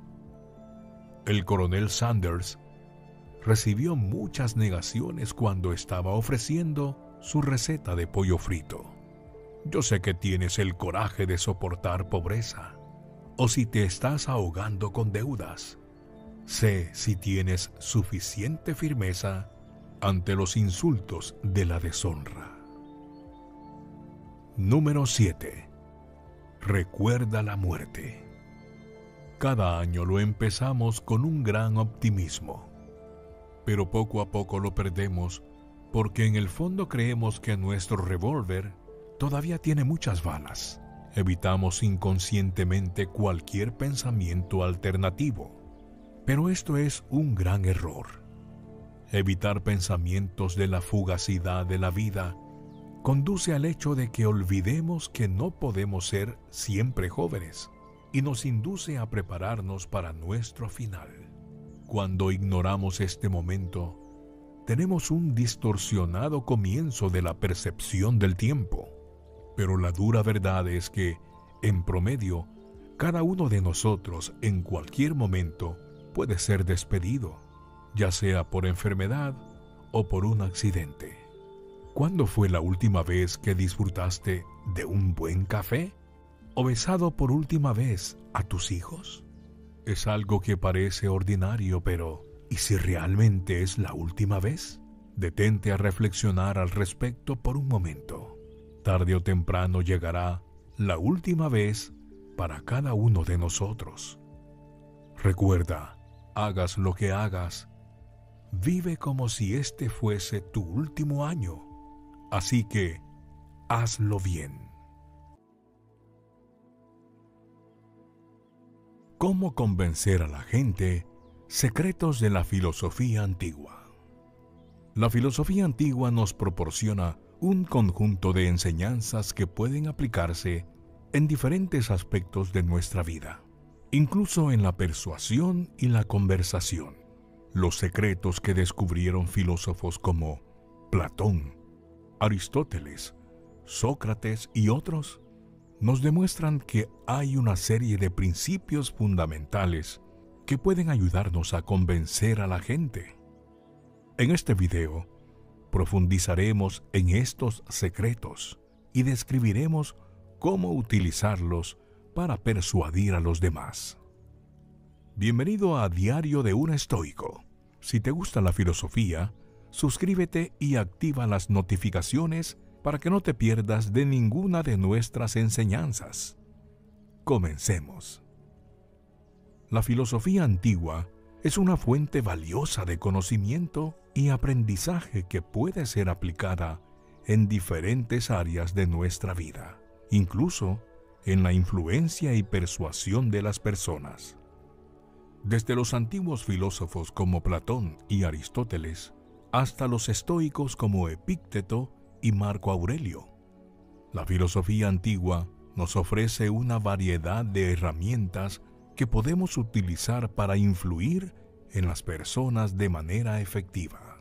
El coronel Sanders recibió muchas negaciones cuando estaba ofreciendo su receta de pollo frito. Yo sé que tienes el coraje de soportar pobreza, o si te estás ahogando con deudas. sé si tienes suficiente firmeza ante los insultos de la deshonra. Número siete. Recuerda la muerte. Cada año lo empezamos con un gran optimismo, pero poco a poco lo perdemos porque en el fondo creemos que nuestro revólver todavía tiene muchas balas. Evitamos inconscientemente cualquier pensamiento alternativo, pero esto es un gran error. Evitar pensamientos de la fugacidad de la vida conduce al hecho de que olvidemos que no podemos ser siempre jóvenes y nos induce a prepararnos para nuestro final. Cuando ignoramos este momento, tenemos un distorsionado comienzo de la percepción del tiempo. Pero la dura verdad es que, en promedio, cada uno de nosotros en cualquier momento puede ser despedido, ya sea por enfermedad o por un accidente. ¿Cuándo fue la última vez que disfrutaste de un buen café? ¿O besado por última vez a tus hijos? Es algo que parece ordinario, pero ¿y si realmente es la última vez? Detente a reflexionar al respecto por un momento. Tarde o temprano llegará la última vez para cada uno de nosotros. Recuerda, hagas lo que hagas, vive como si este fuese tu último año. Así que, hazlo bien. ¿Cómo convencer a la gente? Secretos de la filosofía antigua. La filosofía antigua nos proporciona un conjunto de enseñanzas que pueden aplicarse en diferentes aspectos de nuestra vida, incluso en la persuasión y la conversación. Los secretos que descubrieron filósofos como Platón, Aristóteles, Sócrates y otros nos demuestran que hay una serie de principios fundamentales que pueden ayudarnos a convencer a la gente. En este video, profundizaremos en estos secretos y describiremos cómo utilizarlos para persuadir a los demás. Bienvenido a Diario de un Estoico. Si te gusta la filosofía, suscríbete y activa las notificaciones para que no te pierdas de ninguna de nuestras enseñanzas. Comencemos. La filosofía antigua es una fuente valiosa de conocimiento y aprendizaje que puede ser aplicada en diferentes áreas de nuestra vida, incluso en la influencia y persuasión de las personas. Desde los antiguos filósofos como Platón y Aristóteles, hasta los estoicos como Epícteto y Marco Aurelio, la filosofía antigua nos ofrece una variedad de herramientas que podemos utilizar para influir en las personas de manera efectiva.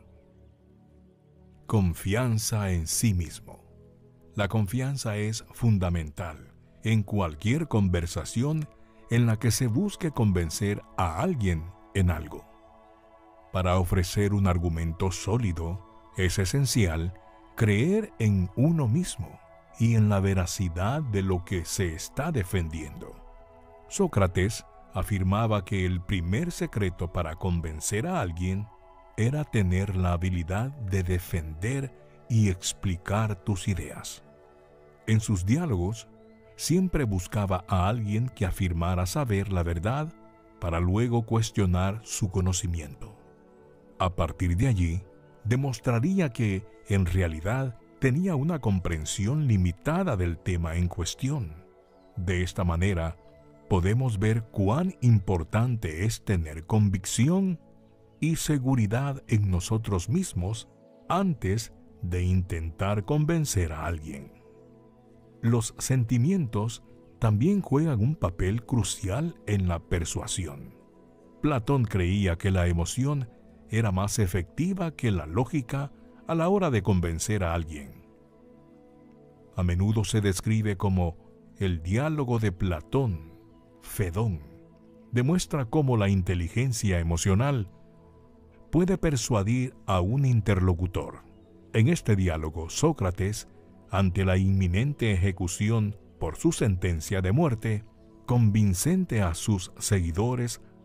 Confianza en sí mismo. La confianza es fundamental en cualquier conversación en la que se busque convencer a alguien en algo. Para ofrecer un argumento sólido, es esencial creer en uno mismo y en la veracidad de lo que se está defendiendo. Sócrates afirmaba que el primer secreto para convencer a alguien era tener la habilidad de defender y explicar tus ideas. En sus diálogos, siempre buscaba a alguien que afirmara saber la verdad para luego cuestionar su conocimiento. A partir de allí, demostraría que, en realidad, tenía una comprensión limitada del tema en cuestión. De esta manera, podemos ver cuán importante es tener convicción y seguridad en nosotros mismos antes de intentar convencer a alguien. Los sentimientos también juegan un papel crucial en la persuasión. Platón creía que la emoción era más efectiva que la lógica a la hora de convencer a alguien. A menudo se describe como el diálogo de Platón, Fedón. Demuestra cómo la inteligencia emocional puede persuadir a un interlocutor. En este diálogo, Sócrates, ante la inminente ejecución por su sentencia de muerte, convincente a sus seguidores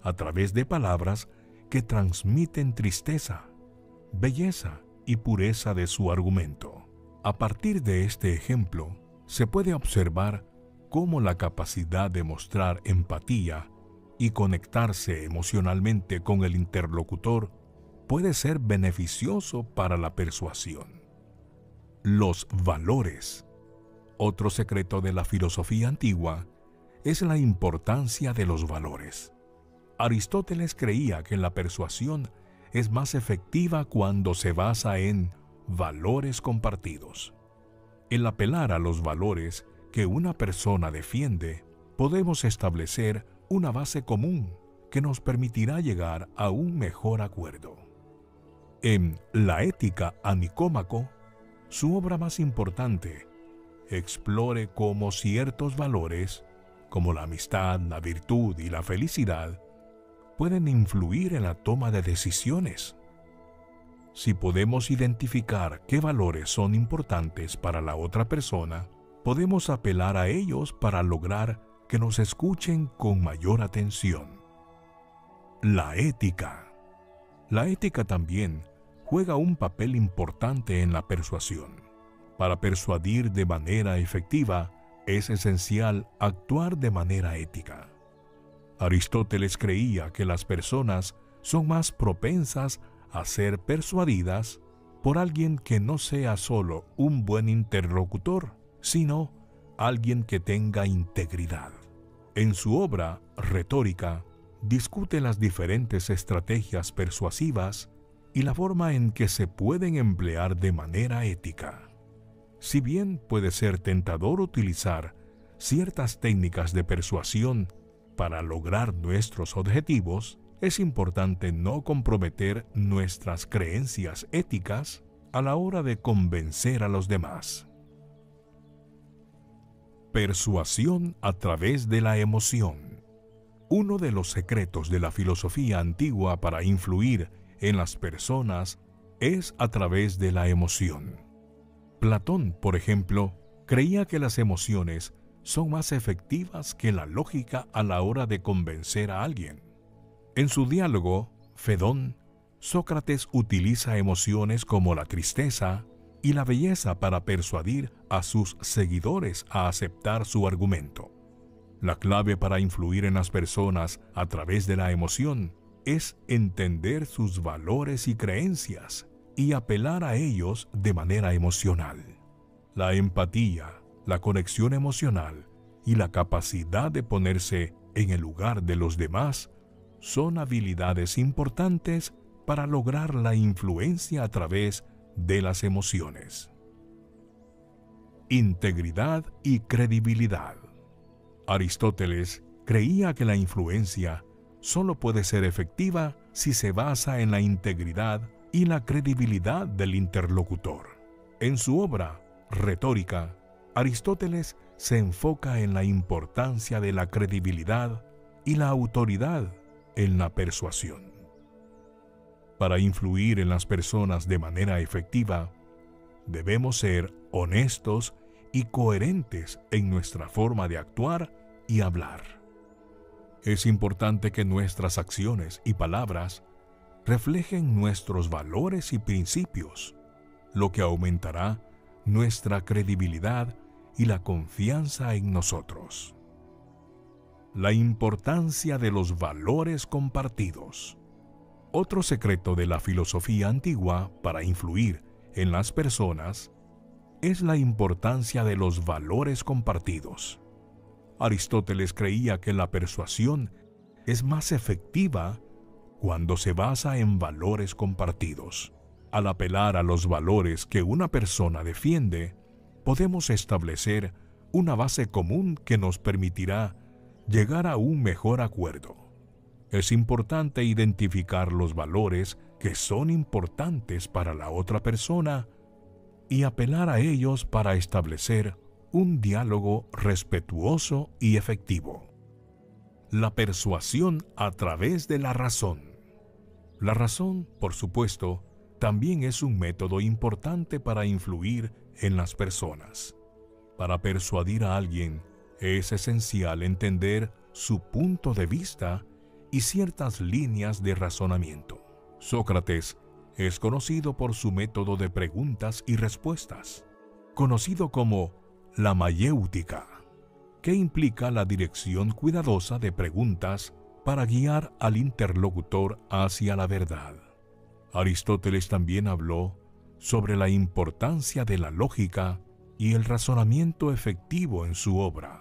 a través de palabras que transmiten tristeza, belleza y pureza de su argumento. A partir de este ejemplo, se puede observar cómo la capacidad de mostrar empatía y conectarse emocionalmente con el interlocutor puede ser beneficioso para la persuasión. Los valores. Otro secreto de la filosofía antigua es la importancia de los valores. Aristóteles creía que la persuasión es más efectiva cuando se basa en valores compartidos. Al apelar a los valores que una persona defiende, podemos establecer una base común que nos permitirá llegar a un mejor acuerdo. En La Ética a Nicómaco, su obra más importante, explore cómo ciertos valores, como la amistad, la virtud y la felicidad, pueden influir en la toma de decisiones. Si podemos identificar qué valores son importantes para la otra persona, podemos apelar a ellos para lograr que nos escuchen con mayor atención. La ética. La ética también juega un papel importante en la persuasión. Para persuadir de manera efectiva, es esencial actuar de manera ética. Aristóteles creía que las personas son más propensas a ser persuadidas por alguien que no sea solo un buen interlocutor, sino alguien que tenga integridad. En su obra Retórica, discute las diferentes estrategias persuasivas y la forma en que se pueden emplear de manera ética. Si bien puede ser tentador utilizar ciertas técnicas de persuasión para lograr nuestros objetivos, es importante no comprometer nuestras creencias éticas a la hora de convencer a los demás. Persuasión a través de la emoción. Uno de los secretos de la filosofía antigua para influir en las personas es a través de la emoción. Platón, por ejemplo, creía que las emociones son más efectivas que la lógica a la hora de convencer a alguien. En su diálogo, Fedón, Sócrates utiliza emociones como la tristeza y la belleza para persuadir a sus seguidores a aceptar su argumento. La clave para influir en las personas a través de la emoción es entender sus valores y creencias y apelar a ellos de manera emocional. La empatía, la conexión emocional y la capacidad de ponerse en el lugar de los demás son habilidades importantes para lograr la influencia a través de las emociones. Integridad y credibilidad. Aristóteles creía que la influencia solo puede ser efectiva si se basa en la integridad y la credibilidad del interlocutor. En su obra Retórica, Aristóteles se enfoca en la importancia de la credibilidad y la autoridad en la persuasión. Para influir en las personas de manera efectiva, debemos ser honestos y coherentes en nuestra forma de actuar y hablar. Es importante que nuestras acciones y palabras reflejen nuestros valores y principios, lo que aumentará nuestra credibilidad y la confianza en nosotros. La importancia de los valores compartidos. Otro secreto de la filosofía antigua para influir en las personas es la importancia de los valores compartidos. Aristóteles creía que la persuasión es más efectiva cuando se basa en valores compartidos. Al apelar a los valores que una persona defiende, podemos establecer una base común que nos permitirá llegar a un mejor acuerdo. Es importante identificar los valores que son importantes para la otra persona y apelar a ellos para establecer un diálogo respetuoso y efectivo. La persuasión a través de la razón. La razón, por supuesto, también es un método importante para influir en las personas. Para persuadir a alguien, es esencial entender su punto de vista y ciertas líneas de razonamiento. Sócrates es conocido por su método de preguntas y respuestas, conocido como la mayéutica, que implica la dirección cuidadosa de preguntas para guiar al interlocutor hacia la verdad. Aristóteles también habló sobre la importancia de la lógica y el razonamiento efectivo en su obra.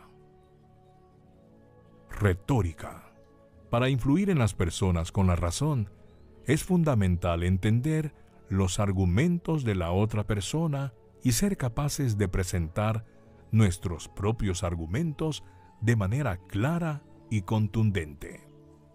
Retórica. Para influir en las personas con la razón, es fundamental entender los argumentos de la otra persona y ser capaces de presentar nuestros propios argumentos de manera clara y contundente.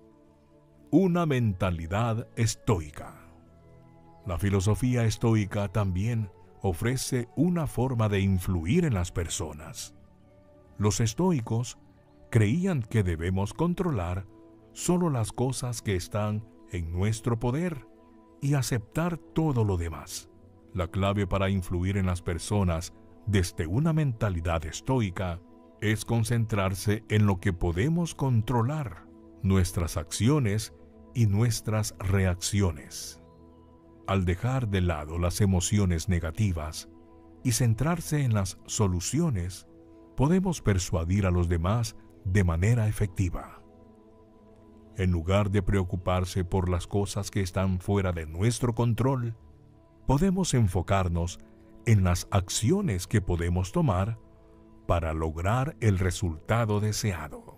Una mentalidad estoica. La filosofía estoica también ofrece una forma de influir en las personas. Los estoicos creían que debemos controlar solo las cosas que están en nuestro poder y aceptar todo lo demás. La clave para influir en las personas desde una mentalidad estoica es concentrarse en lo que podemos controlar, nuestras acciones y nuestras reacciones. Al dejar de lado las emociones negativas y centrarse en las soluciones, podemos persuadir a los demás de manera efectiva. En lugar de preocuparse por las cosas que están fuera de nuestro control, podemos enfocarnos en las acciones que podemos tomar para lograr el resultado deseado.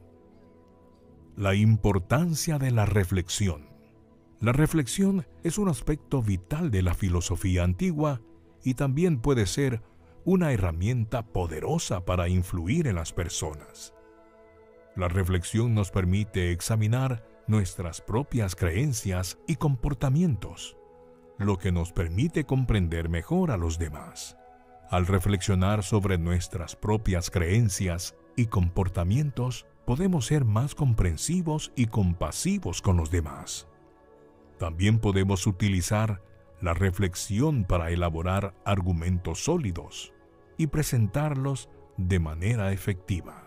La importancia de la reflexión. La reflexión es un aspecto vital de la filosofía antigua y también puede ser una herramienta poderosa para influir en las personas. La reflexión nos permite examinar nuestras propias creencias y comportamientos, lo que nos permite comprender mejor a los demás. Al reflexionar sobre nuestras propias creencias y comportamientos, podemos ser más comprensivos y compasivos con los demás. También podemos utilizar la reflexión para elaborar argumentos sólidos y presentarlos de manera efectiva.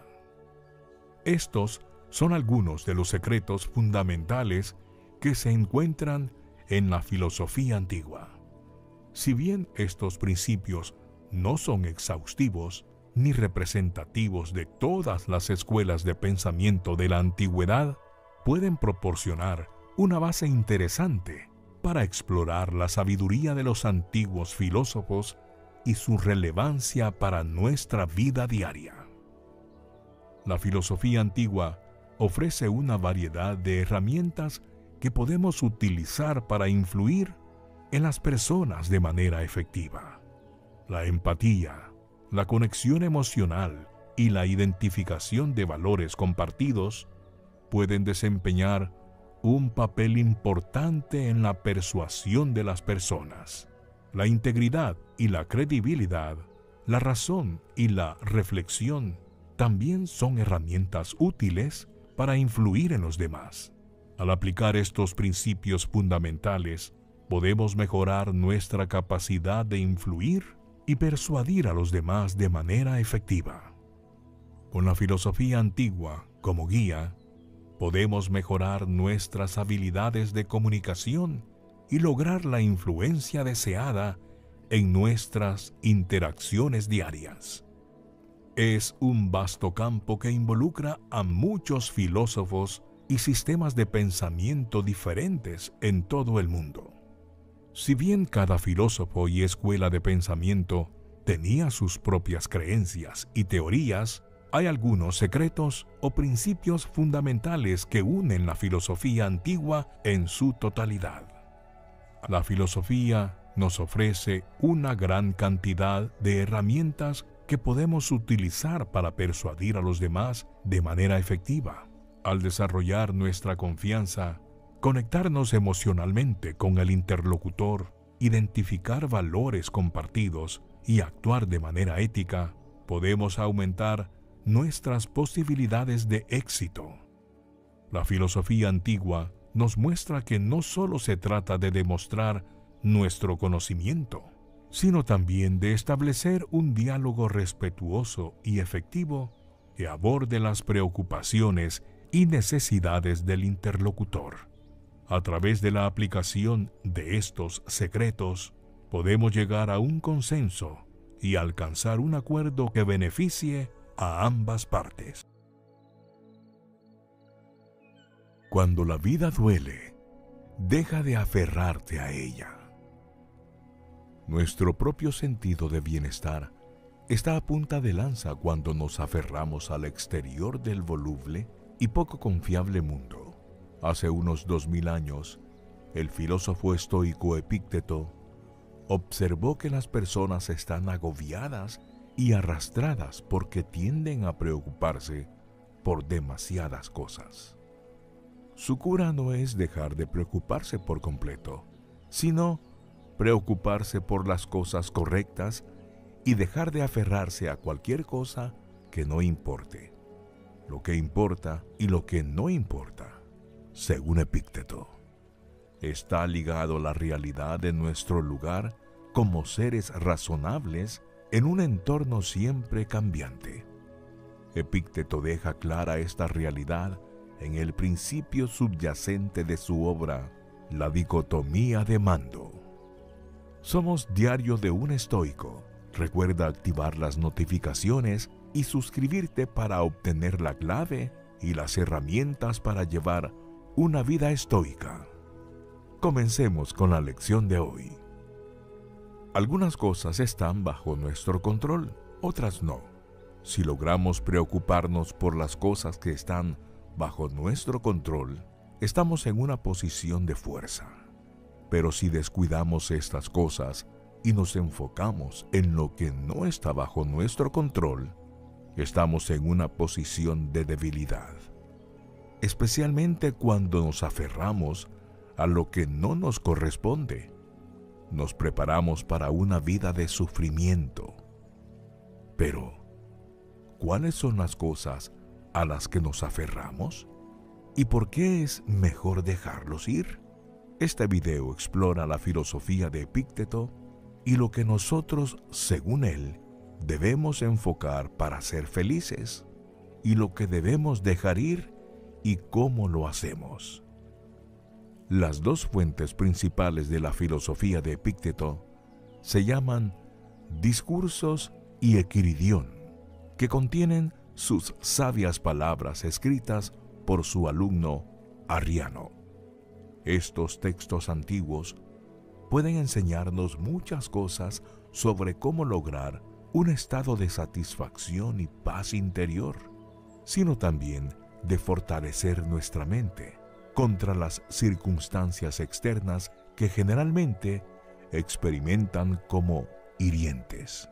Estos son algunos de los secretos fundamentales que se encuentran en la filosofía antigua. Si bien estos principios no son exhaustivos ni representativos de todas las escuelas de pensamiento de la antigüedad, pueden proporcionar una base interesante para explorar la sabiduría de los antiguos filósofos y su relevancia para nuestra vida diaria. La filosofía antigua ofrece una variedad de herramientas que podemos utilizar para influir en las personas de manera efectiva. La empatía, la conexión emocional y la identificación de valores compartidos pueden desempeñar un papel importante en la persuasión de las personas. La integridad y la credibilidad, la razón y la reflexión también son herramientas útiles para influir en los demás. Al aplicar estos principios fundamentales, podemos mejorar nuestra capacidad de influir y persuadir a los demás de manera efectiva. Con la filosofía antigua como guía, podemos mejorar nuestras habilidades de comunicación y lograr la influencia deseada en nuestras interacciones diarias. Es un vasto campo que involucra a muchos filósofos y sistemas de pensamiento diferentes en todo el mundo. Si bien cada filósofo y escuela de pensamiento tenía sus propias creencias y teorías, hay algunos secretos o principios fundamentales que unen la filosofía antigua en su totalidad. La filosofía nos ofrece una gran cantidad de herramientas que podemos utilizar para persuadir a los demás de manera efectiva. Al desarrollar nuestra confianza, conectarnos emocionalmente con el interlocutor, identificar valores compartidos y actuar de manera ética, podemos aumentar nuestras posibilidades de éxito. La filosofía antigua nos muestra que no solo se trata de demostrar nuestro conocimiento, sino también de establecer un diálogo respetuoso y efectivo que aborde las preocupaciones y necesidades del interlocutor. A través de la aplicación de estos secretos, podemos llegar a un consenso y alcanzar un acuerdo que beneficie a ambas partes. Cuando la vida duele, deja de aferrarte a ella. Nuestro propio sentido de bienestar está a punta de lanza cuando nos aferramos al exterior del voluble y poco confiable mundo. Hace unos dos mil años, el filósofo estoico Epícteto observó que las personas están agobiadas y arrastradas porque tienden a preocuparse por demasiadas cosas. Su cura no es dejar de preocuparse por completo, sino preocuparse por las cosas correctas y dejar de aferrarse a cualquier cosa que no importe. Lo que importa y lo que no importa, según Epícteto, está ligado a la realidad de nuestro lugar como seres razonables en un entorno siempre cambiante. Epícteto deja clara esta realidad en el principio subyacente de su obra, La dicotomía de mando. Somos diario de un estoico. Recuerda activar las notificaciones y suscribirte para obtener la clave y las herramientas para llevar una vida estoica. Comencemos con la lección de hoy. Algunas cosas están bajo nuestro control, otras no. Si logramos preocuparnos por las cosas que están bajo nuestro control, estamos en una posición de fuerza. Pero si descuidamos estas cosas y nos enfocamos en lo que no está bajo nuestro control, estamos en una posición de debilidad. Especialmente cuando nos aferramos a lo que no nos corresponde. Nos preparamos para una vida de sufrimiento. Pero, ¿cuáles son las cosas a las que nos aferramos? ¿Y por qué es mejor dejarlos ir? Este video explora la filosofía de Epícteto y lo que nosotros, según él, debemos enfocar para ser felices, y lo que debemos dejar ir y cómo lo hacemos. Las dos fuentes principales de la filosofía de Epícteto se llaman Discursos y Equiridión, que contienen sus sabias palabras escritas por su alumno Arriano. Estos textos antiguos pueden enseñarnos muchas cosas sobre cómo lograr un estado de satisfacción y paz interior, sino también de fortalecer nuestra mente contra las circunstancias externas que generalmente experimentan como hirientes.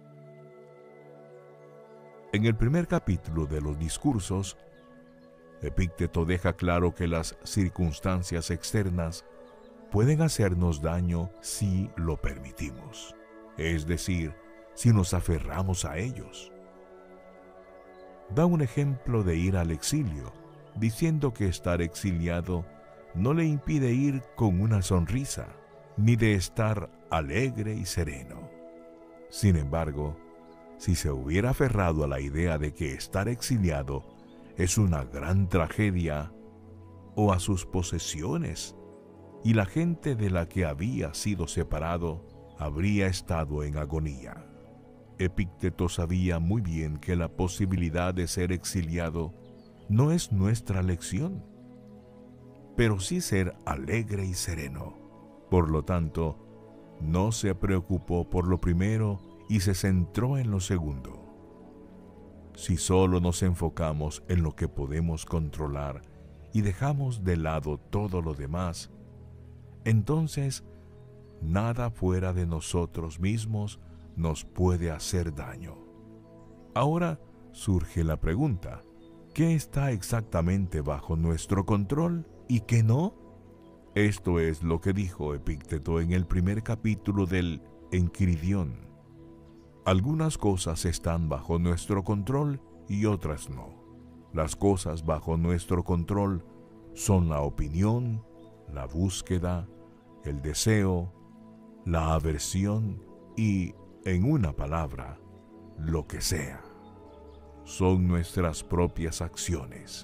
En el primer capítulo de los Discursos, Epícteto deja claro que las circunstancias externas pueden hacernos daño si lo permitimos, es decir, si nos aferramos a ellos. Da un ejemplo de ir al exilio, diciendo que estar exiliado no le impide ir con una sonrisa, ni de estar alegre y sereno. Sin embargo, si se hubiera aferrado a la idea de que estar exiliado es una gran tragedia, o a sus posesiones, y la gente de la que había sido separado habría estado en agonía. Epícteto sabía muy bien que la posibilidad de ser exiliado no es nuestra lección, pero sí ser alegre y sereno. Por lo tanto, no se preocupó por lo primero y se centró en lo segundo. Si solo nos enfocamos en lo que podemos controlar y dejamos de lado todo lo demás, entonces nada fuera de nosotros mismos nos puede hacer daño. Ahora surge la pregunta: ¿qué está exactamente bajo nuestro control y qué no? Esto es lo que dijo Epícteto en el primer capítulo del Enquiridión. Algunas cosas están bajo nuestro control y otras no. Las cosas bajo nuestro control son la opinión, la búsqueda, el deseo, la aversión y, en una palabra, lo que sea. Son nuestras propias acciones.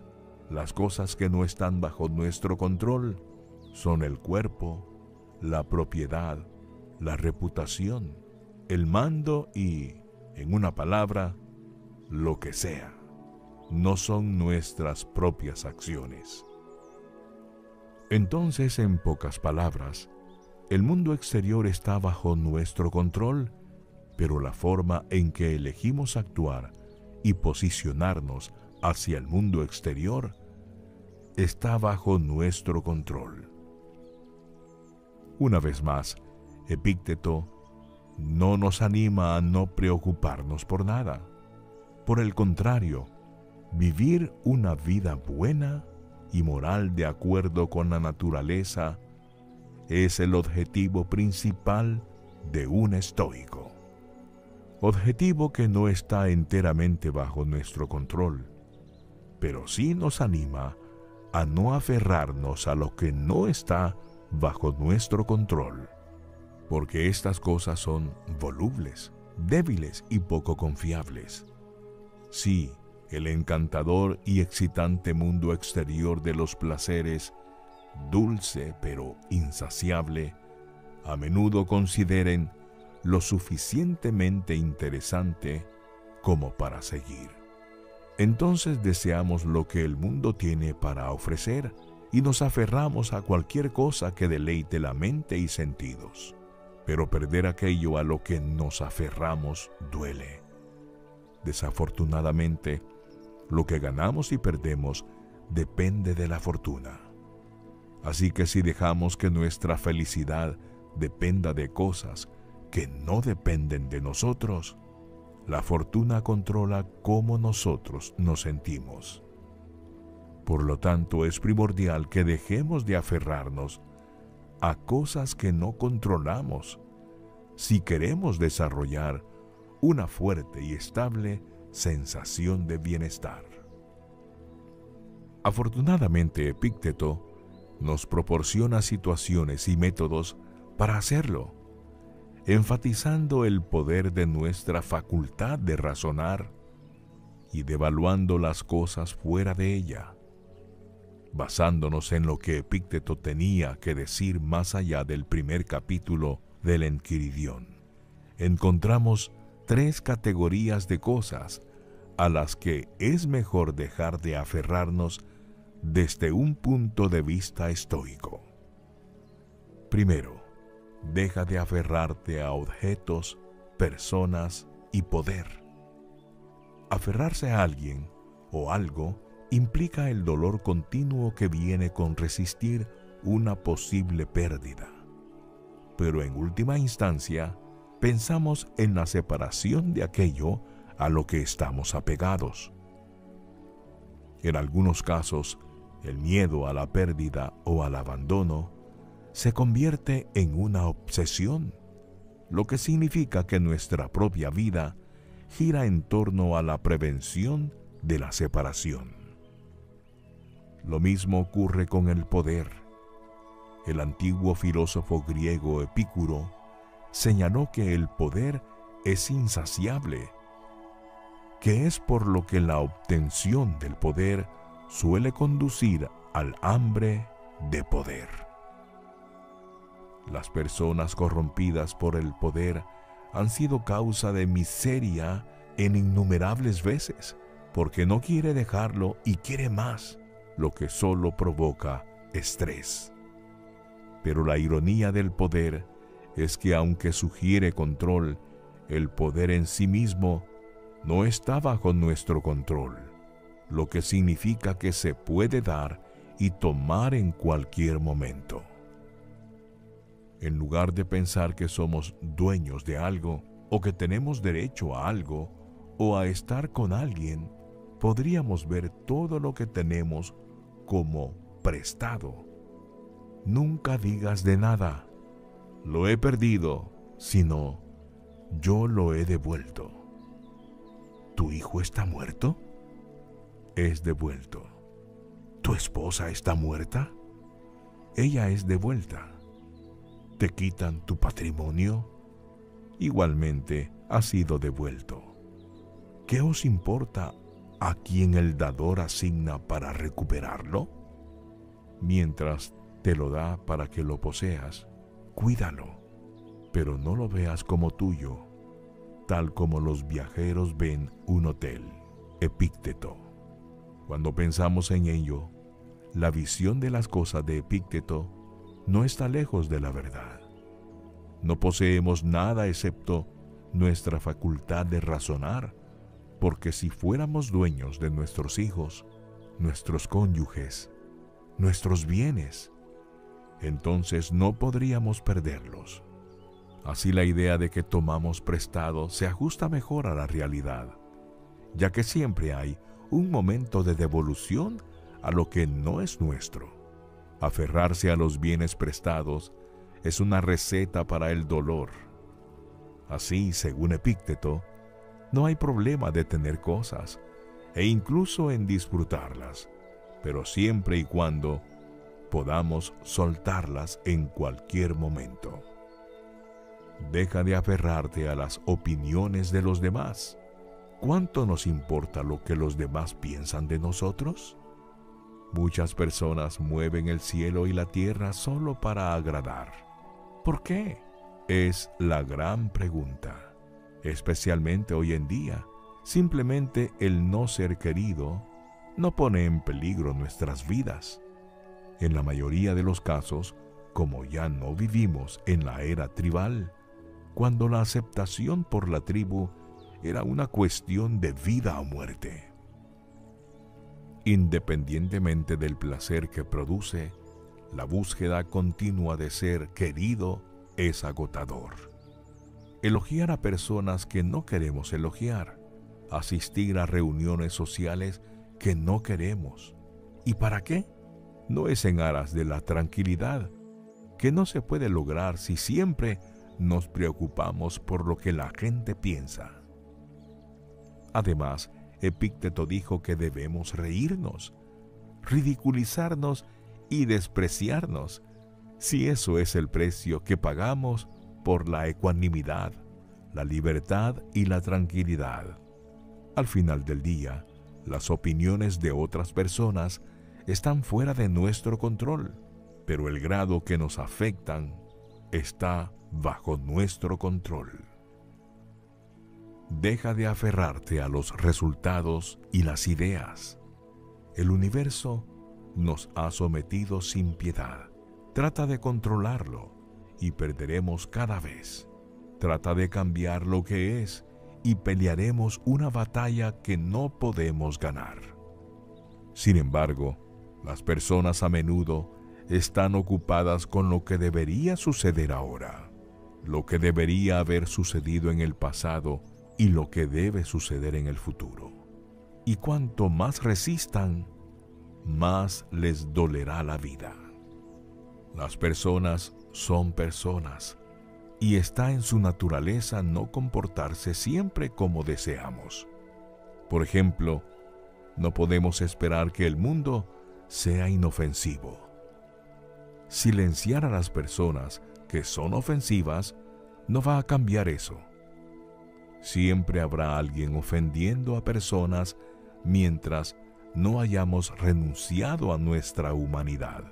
Las cosas que no están bajo nuestro control son el cuerpo, la propiedad, la reputación, el mando y, en una palabra, lo que sea. No son nuestras propias acciones. Entonces, en pocas palabras, el mundo exterior está bajo nuestro control, pero la forma en que elegimos actuar y posicionarnos hacia el mundo exterior está bajo nuestro control. Una vez más, Epícteto no nos anima a no preocuparnos por nada. Por el contrario, vivir una vida buena y moral de acuerdo con la naturaleza es el objetivo principal de un estoico. Objetivo que no está enteramente bajo nuestro control, pero sí nos anima a no aferrarnos a lo que no está bajo nuestro control, porque estas cosas son volubles, débiles y poco confiables. Sí, el encantador y excitante mundo exterior de los placeres, dulce pero insaciable, a menudo consideren lo suficientemente interesante como para seguir. Entonces deseamos lo que el mundo tiene para ofrecer y nos aferramos a cualquier cosa que deleite la mente y sentidos. Pero perder aquello a lo que nos aferramos duele. Desafortunadamente, lo que ganamos y perdemos depende de la fortuna. Así que si dejamos que nuestra felicidad dependa de cosas que no dependen de nosotros, la fortuna controla cómo nosotros nos sentimos. Por lo tanto, es primordial que dejemos de aferrarnos a cosas que no controlamos si queremos desarrollar una fuerte y estable sensación de bienestar. Afortunadamente, Epícteto nos proporciona situaciones y métodos para hacerlo, enfatizando el poder de nuestra facultad de razonar y devaluando las cosas fuera de ella. Basándonos en lo que Epícteto tenía que decir más allá del primer capítulo del Enquiridión, encontramos tres categorías de cosas a las que es mejor dejar de aferrarnos desde un punto de vista estoico. Primero, deja de aferrarte a objetos, personas y poder. Aferrarse a alguien o algo implica el dolor continuo que viene con resistir una posible pérdida. Pero en última instancia, pensamos en la separación de aquello a lo que estamos apegados. En algunos casos, el miedo a la pérdida o al abandono se convierte en una obsesión, lo que significa que nuestra propia vida gira en torno a la prevención de la separación. Lo mismo ocurre con el poder. El antiguo filósofo griego Epicuro señaló que el poder es insaciable, que es por lo que la obtención del poder suele conducir al hambre de poder. Las personas corrompidas por el poder han sido causa de miseria en innumerables veces, porque no quiere dejarlo y quiere más, lo que solo provoca estrés. Pero la ironía del poder es que aunque sugiere control, el poder en sí mismo no está bajo nuestro control, lo que significa que se puede dar y tomar en cualquier momento. En lugar de pensar que somos dueños de algo, o que tenemos derecho a algo, o a estar con alguien, podríamos ver todo lo que tenemos como prestado. Nunca digas de nada, lo he perdido, sino, yo lo he devuelto. ¿Tu hijo está muerto? Es devuelto. ¿Tu esposa está muerta? Ella es devuelta. ¿Te quitan tu patrimonio? Igualmente ha sido devuelto. ¿Qué os importa a quien el dador asigna para recuperarlo? Mientras te lo da para que lo poseas, cuídalo, pero no lo veas como tuyo, tal como los viajeros ven un hotel. Epícteto. Cuando pensamos en ello, la visión de las cosas de Epícteto no está lejos de la verdad. No poseemos nada excepto nuestra facultad de razonar, porque si fuéramos dueños de nuestros hijos, nuestros cónyuges, nuestros bienes, entonces no podríamos perderlos. Así la idea de que tomamos prestado se ajusta mejor a la realidad, ya que siempre hay un momento de devolución a lo que no es nuestro. Aferrarse a los bienes prestados es una receta para el dolor. Así, según Epícteto, no hay problema de tener cosas, e incluso en disfrutarlas, pero siempre y cuando podamos soltarlas en cualquier momento. Deja de aferrarte a las opiniones de los demás. ¿Cuánto nos importa lo que los demás piensan de nosotros? Muchas personas mueven el cielo y la tierra solo para agradar. ¿Por qué? Es la gran pregunta. Especialmente hoy en día, simplemente el no ser querido no pone en peligro nuestras vidas. En la mayoría de los casos, como ya no vivimos en la era tribal, cuando la aceptación por la tribu era una cuestión de vida o muerte. Independientemente del placer que produce, la búsqueda continua de ser querido es agotador. Elogiar a personas que no queremos elogiar, asistir a reuniones sociales que no queremos. ¿Y para qué? No es en aras de la tranquilidad, que no se puede lograr si siempre nos preocupamos por lo que la gente piensa. Además, Epícteto dijo que debemos reírnos, ridiculizarnos y despreciarnos, si eso es el precio que pagamos por la ecuanimidad, la libertad y la tranquilidad. Al final del día, las opiniones de otras personas están fuera de nuestro control, pero el grado que nos afectan está bajo nuestro control. Deja de aferrarte a los resultados y las ideas. El universo nos ha sometido sin piedad. Trata de controlarlo y perderemos cada vez. Trata de cambiar lo que es y pelearemos una batalla que no podemos ganar. Sin embargo, las personas a menudo están ocupadas con lo que debería suceder ahora, lo que debería haber sucedido en el pasado y lo que debe suceder en el futuro. Y cuanto más resistan, más les dolerá la vida. Las personas son personas y está en su naturaleza no comportarse siempre como deseamos. Por ejemplo, no podemos esperar que el mundo sea inofensivo. Silenciar a las personas que son ofensivas no va a cambiar eso. Siempre habrá alguien ofendiendo a personas mientras no hayamos renunciado a nuestra humanidad.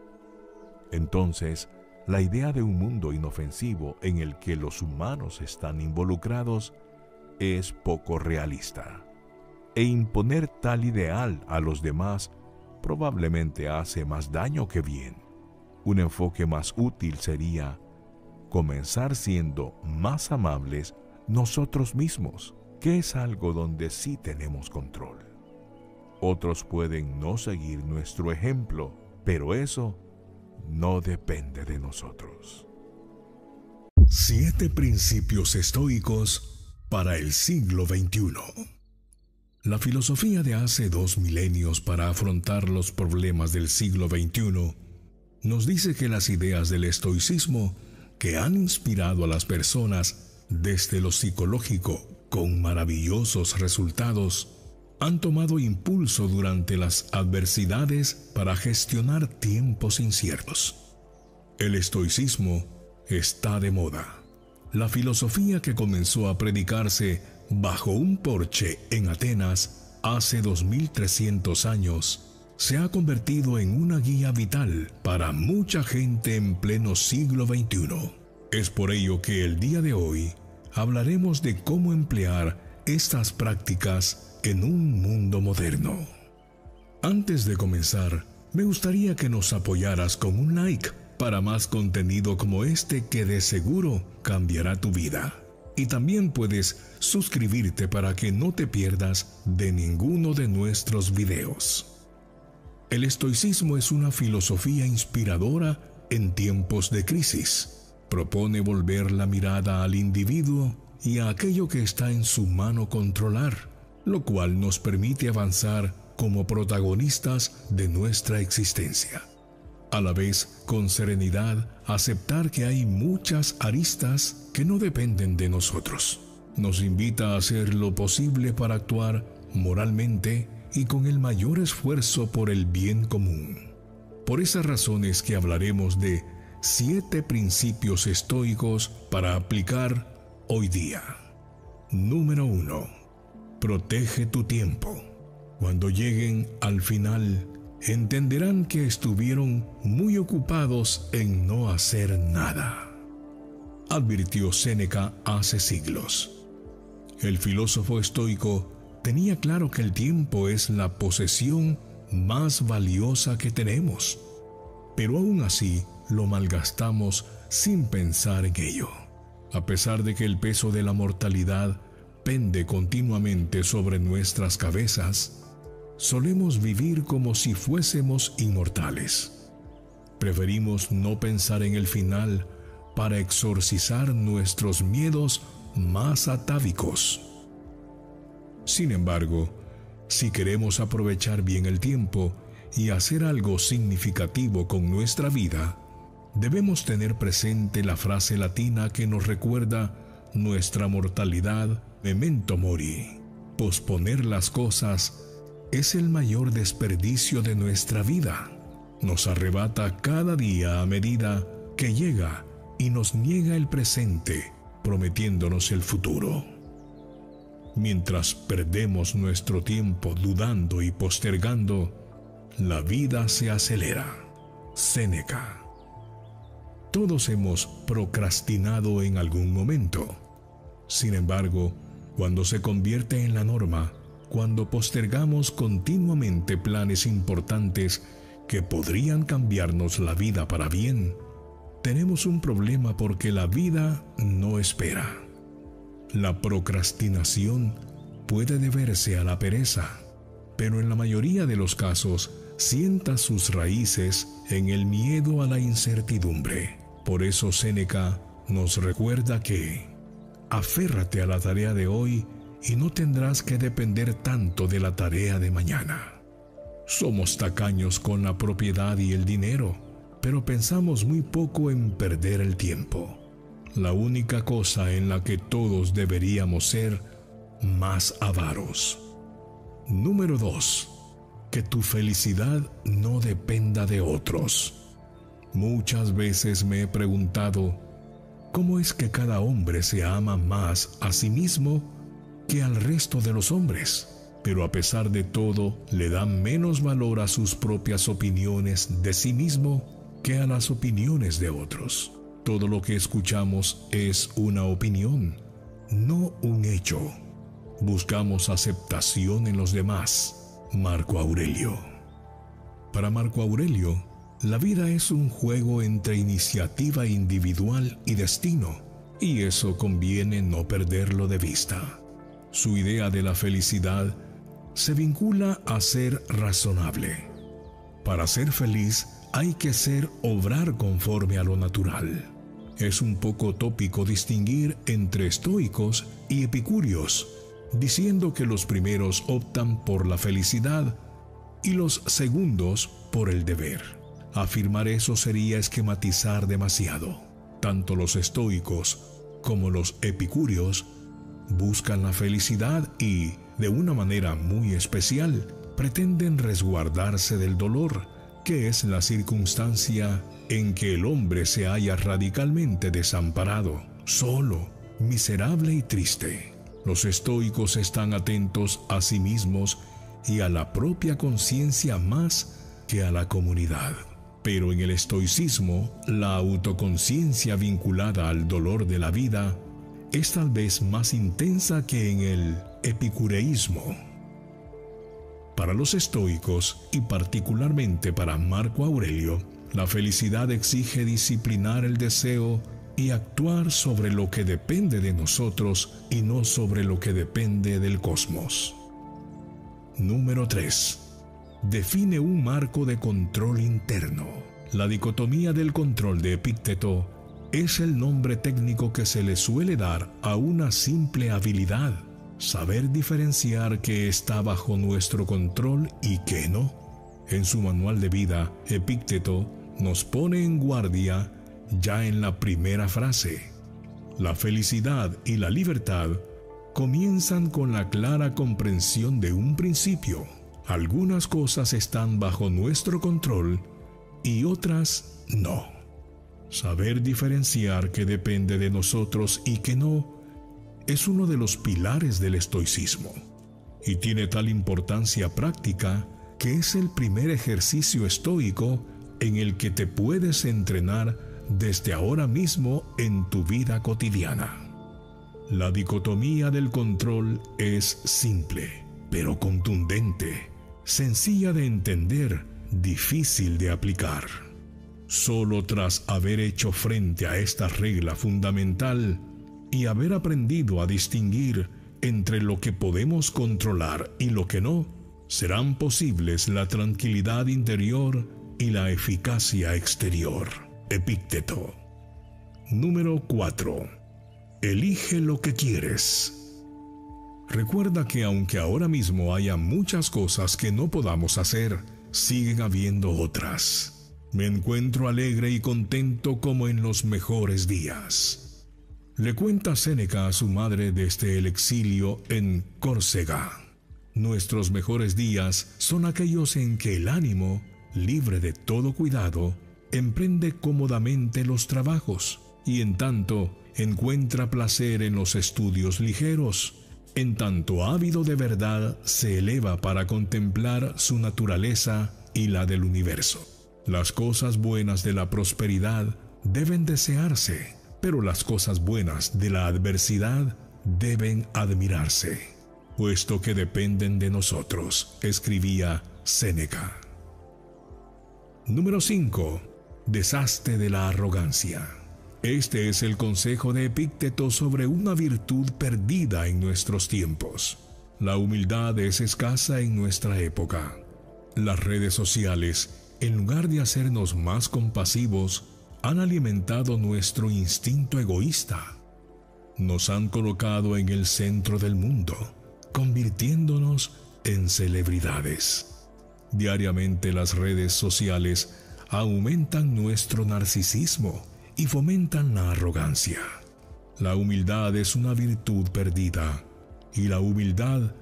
Entonces, la idea de un mundo inofensivo en el que los humanos están involucrados es poco realista. E imponer tal ideal a los demás probablemente hace más daño que bien. Un enfoque más útil sería comenzar siendo más amables nosotros mismos, que es algo donde sí tenemos control. Otros pueden no seguir nuestro ejemplo, pero eso no depende de nosotros. Siete principios estoicos para el siglo veintiuno. La filosofía de hace dos milenios para afrontar los problemas del siglo veintiuno nos dice que las ideas del estoicismo que han inspirado a las personas desde lo psicológico con maravillosos resultados han tomado impulso durante las adversidades para gestionar tiempos inciertos. El estoicismo está de moda. La filosofía que comenzó a predicarse bajo un porche en Atenas hace dos mil trescientos años, se ha convertido en una guía vital para mucha gente en pleno siglo veintiuno. Es por ello que el día de hoy hablaremos de cómo emplear estas prácticas en un mundo moderno. Antes de comenzar, me gustaría que nos apoyaras con un like para más contenido como este que de seguro cambiará tu vida. Y también puedes suscribirte para que no te pierdas de ninguno de nuestros videos. El estoicismo es una filosofía inspiradora en tiempos de crisis. Propone volver la mirada al individuo y a aquello que está en su mano controlar, lo cual nos permite avanzar como protagonistas de nuestra existencia. A la vez, con serenidad, aceptar que hay muchas aristas que no dependen de nosotros. Nos invita a hacer lo posible para actuar moralmente y con el mayor esfuerzo por el bien común. Por esas razones que hablaremos de siete principios estoicos para aplicar hoy día. Número uno. Protege tu tiempo. Cuando lleguen al final, entenderán que estuvieron muy ocupados en no hacer nada. Advirtió Séneca hace siglos. El filósofo estoico tenía claro que el tiempo es la posesión más valiosa que tenemos, pero aún así lo malgastamos sin pensar en ello. A pesar de que el peso de la mortalidad pende continuamente sobre nuestras cabezas, solemos vivir como si fuésemos inmortales. Preferimos no pensar en el final para exorcizar nuestros miedos más atávicos. Sin embargo, si queremos aprovechar bien el tiempo y hacer algo significativo con nuestra vida, debemos tener presente la frase latina que nos recuerda nuestra mortalidad, memento mori. Posponer las cosas es el mayor desperdicio de nuestra vida. Nos arrebata cada día a medida que llega y nos niega el presente, prometiéndonos el futuro. Mientras perdemos nuestro tiempo dudando y postergando, la vida se acelera. Séneca. Todos hemos procrastinado en algún momento. Sin embargo, cuando se convierte en la norma, cuando postergamos continuamente planes importantes que podrían cambiarnos la vida para bien, tenemos un problema porque la vida no espera. La procrastinación puede deberse a la pereza, pero en la mayoría de los casos sienta sus raíces en el miedo a la incertidumbre. Por eso Séneca nos recuerda que aférrate a la tarea de hoy y no tendrás que depender tanto de la tarea de mañana. Somos tacaños con la propiedad y el dinero, pero pensamos muy poco en perder el tiempo. La única cosa en la que todos deberíamos ser más avaros. Número dos. Que tu felicidad no dependa de otros. Muchas veces me he preguntado, ¿cómo es que cada hombre se ama más a sí mismo que al resto de los hombres? Pero a pesar de todo, le da menos valor a sus propias opiniones de sí mismo que a las opiniones de otros. Todo lo que escuchamos es una opinión, no un hecho. Buscamos aceptación en los demás. Marco Aurelio. Para Marco Aurelio, la vida es un juego entre iniciativa individual y destino, y eso conviene no perderlo de vista. Su idea de la felicidad se vincula a ser razonable. Para ser feliz hay que ser obrar conforme a lo natural. Es un poco tópico distinguir entre estoicos y epicúreos, diciendo que los primeros optan por la felicidad y los segundos por el deber. Afirmar eso sería esquematizar demasiado. Tanto los estoicos como los epicúreos buscan la felicidad y, de una manera muy especial, pretenden resguardarse del dolor, que es la circunstancia en que el hombre se halla radicalmente desamparado, solo, miserable y triste. Los estoicos están atentos a sí mismos y a la propia conciencia más que a la comunidad. Pero en el estoicismo, la autoconciencia vinculada al dolor de la vida es tal vez más intensa que en el epicureísmo. Para los estoicos, y particularmente para Marco Aurelio, la felicidad exige disciplinar el deseo y actuar sobre lo que depende de nosotros y no sobre lo que depende del cosmos. Número tres. Define un marco de control interno. La dicotomía del control de Epícteto es el nombre técnico que se le suele dar a una simple habilidad: saber diferenciar qué está bajo nuestro control y qué no. En su manual de vida, Epícteto nos pone en guardia ya en la primera frase. La felicidad y la libertad comienzan con la clara comprensión de un principio. Algunas cosas están bajo nuestro control y otras no. Saber diferenciar qué depende de nosotros y qué no es uno de los pilares del estoicismo, y tiene tal importancia práctica que es el primer ejercicio estoico en el que te puedes entrenar desde ahora mismo en tu vida cotidiana. La dicotomía del control es simple, pero contundente, sencilla de entender, difícil de aplicar. Solo tras haber hecho frente a esta regla fundamental y haber aprendido a distinguir entre lo que podemos controlar y lo que no, serán posibles la tranquilidad interior y la eficacia exterior. Epícteto. Número cuatro. Elige lo que quieres. Recuerda que aunque ahora mismo haya muchas cosas que no podamos hacer, siguen habiendo otras. Me encuentro alegre y contento como en los mejores días. Le cuenta Séneca a su madre desde el exilio en Córcega. Nuestros mejores días son aquellos en que el ánimo, libre de todo cuidado, emprende cómodamente los trabajos, y en tanto encuentra placer en los estudios ligeros, en tanto ávido de verdad se eleva para contemplar su naturaleza y la del universo. Las cosas buenas de la prosperidad deben desearse, pero las cosas buenas de la adversidad deben admirarse, puesto que dependen de nosotros, escribía Séneca. Número cinco. Deshazte de la arrogancia. Este es el consejo de Epícteto sobre una virtud perdida en nuestros tiempos. La humildad es escasa en nuestra época. Las redes sociales, en lugar de hacernos más compasivos, han alimentado nuestro instinto egoísta. Nos han colocado en el centro del mundo, convirtiéndonos en celebridades. Diariamente las redes sociales aumentan nuestro narcisismo y fomentan la arrogancia. La humildad es una virtud perdida, y la humildad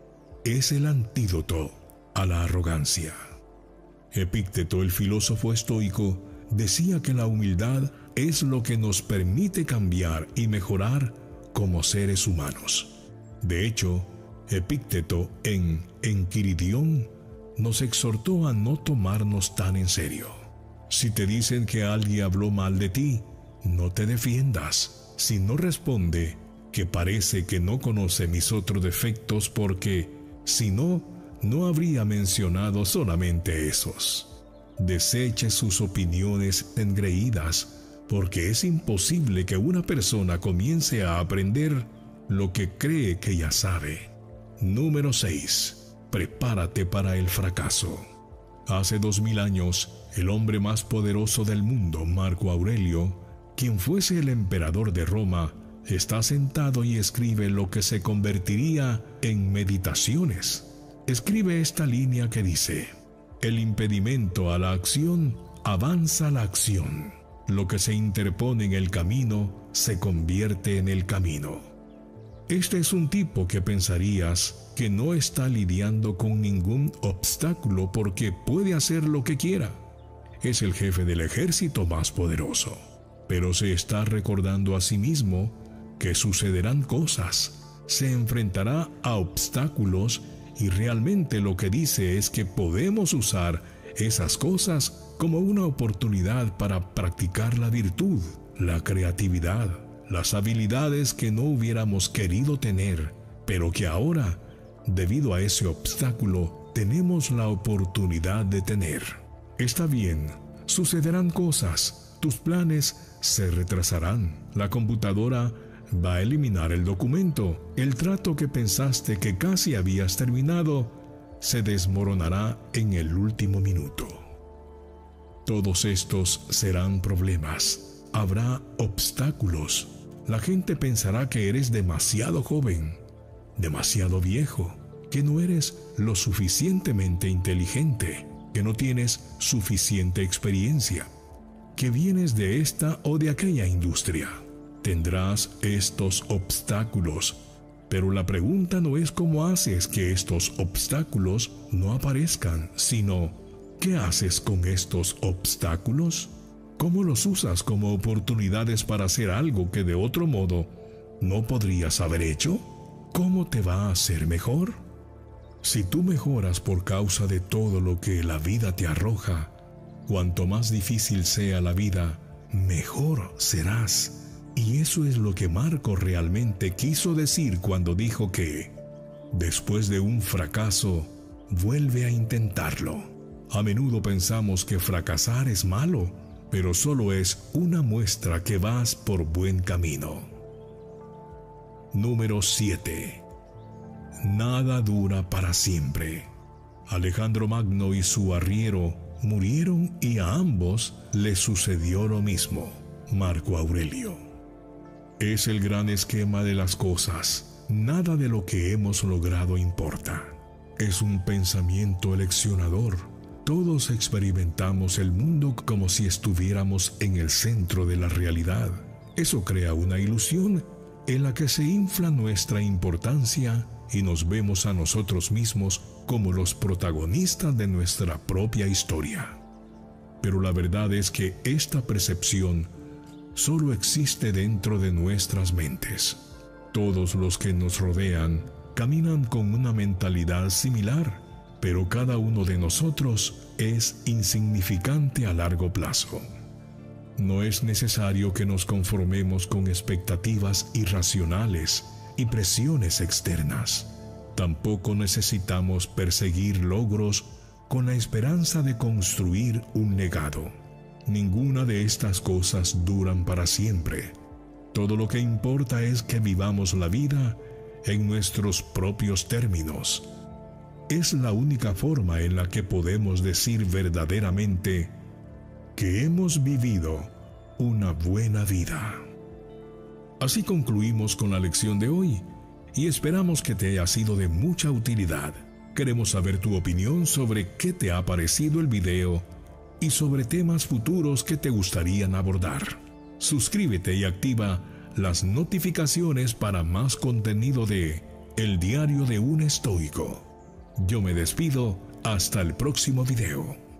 es el antídoto a la arrogancia. Epícteto, el filósofo estoico, decía que la humildad es lo que nos permite cambiar y mejorar como seres humanos. De hecho, Epícteto en Enquiridión nos exhortó a no tomarnos tan en serio. Si te dicen que alguien habló mal de ti, no te defiendas, sino responde que parece que no conoce mis otros defectos, porque si no, no habría mencionado solamente esos. Deseche sus opiniones engreídas, porque es imposible que una persona comience a aprender lo que cree que ya sabe. Número seis. Prepárate para el fracaso. Hace dos mil años, el hombre más poderoso del mundo, Marco Aurelio, quien fuese el emperador de Roma, está sentado y escribe lo que se convertiría en Meditaciones. Escribe esta línea que dice: el impedimento a la acción avanza la acción. Lo que se interpone en el camino se convierte en el camino. Este es un tipo que pensarías que no está lidiando con ningún obstáculo porque puede hacer lo que quiera. Es el jefe del ejército más poderoso, pero se está recordando a sí mismo que sucederán cosas, se enfrentará a obstáculos y realmente lo que dice es que podemos usar esas cosas como una oportunidad para practicar la virtud, la creatividad, las habilidades que no hubiéramos querido tener, pero que ahora, debido a ese obstáculo, tenemos la oportunidad de tener. Está bien, sucederán cosas, tus planes se retrasarán, la computadora va a eliminar el documento, el trato que pensaste que casi habías terminado se desmoronará en el último minuto. Todos estos serán problemas, habrá obstáculos. La gente pensará que eres demasiado joven, demasiado viejo, que no eres lo suficientemente inteligente, que no tienes suficiente experiencia, que vienes de esta o de aquella industria. Tendrás estos obstáculos, pero la pregunta no es cómo haces que estos obstáculos no aparezcan, sino ¿qué haces con estos obstáculos? ¿Cómo los usas como oportunidades para hacer algo que de otro modo no podrías haber hecho? ¿Cómo te va a hacer mejor? Si tú mejoras por causa de todo lo que la vida te arroja, cuanto más difícil sea la vida, mejor serás. Y eso es lo que Marco realmente quiso decir cuando dijo que, después de un fracaso, vuelve a intentarlo. A menudo pensamos que fracasar es malo, pero solo es una muestra que vas por buen camino. Número siete. Nada dura para siempre. Alejandro Magno y su arriero murieron y a ambos les sucedió lo mismo. Marco Aurelio. Es el gran esquema de las cosas. Nada de lo que hemos logrado importa. Es un pensamiento eleccionador. Todos experimentamos el mundo como si estuviéramos en el centro de la realidad. Eso crea una ilusión en la que se infla nuestra importancia y nos vemos a nosotros mismos como los protagonistas de nuestra propia historia. Pero la verdad es que esta percepción solo existe dentro de nuestras mentes. Todos los que nos rodean caminan con una mentalidad similar, pero cada uno de nosotros es insignificante a largo plazo. No es necesario que nos conformemos con expectativas irracionales y presiones externas. Tampoco necesitamos perseguir logros con la esperanza de construir un legado. Ninguna de estas cosas duran para siempre. Todo lo que importa es que vivamos la vida en nuestros propios términos. Es la única forma en la que podemos decir verdaderamente que hemos vivido una buena vida. Así concluimos con la lección de hoy y esperamos que te haya sido de mucha utilidad. Queremos saber tu opinión sobre qué te ha parecido el video y sobre temas futuros que te gustarían abordar. Suscríbete y activa las notificaciones para más contenido de El Diario de un Estoico. Yo me despido hasta el próximo video.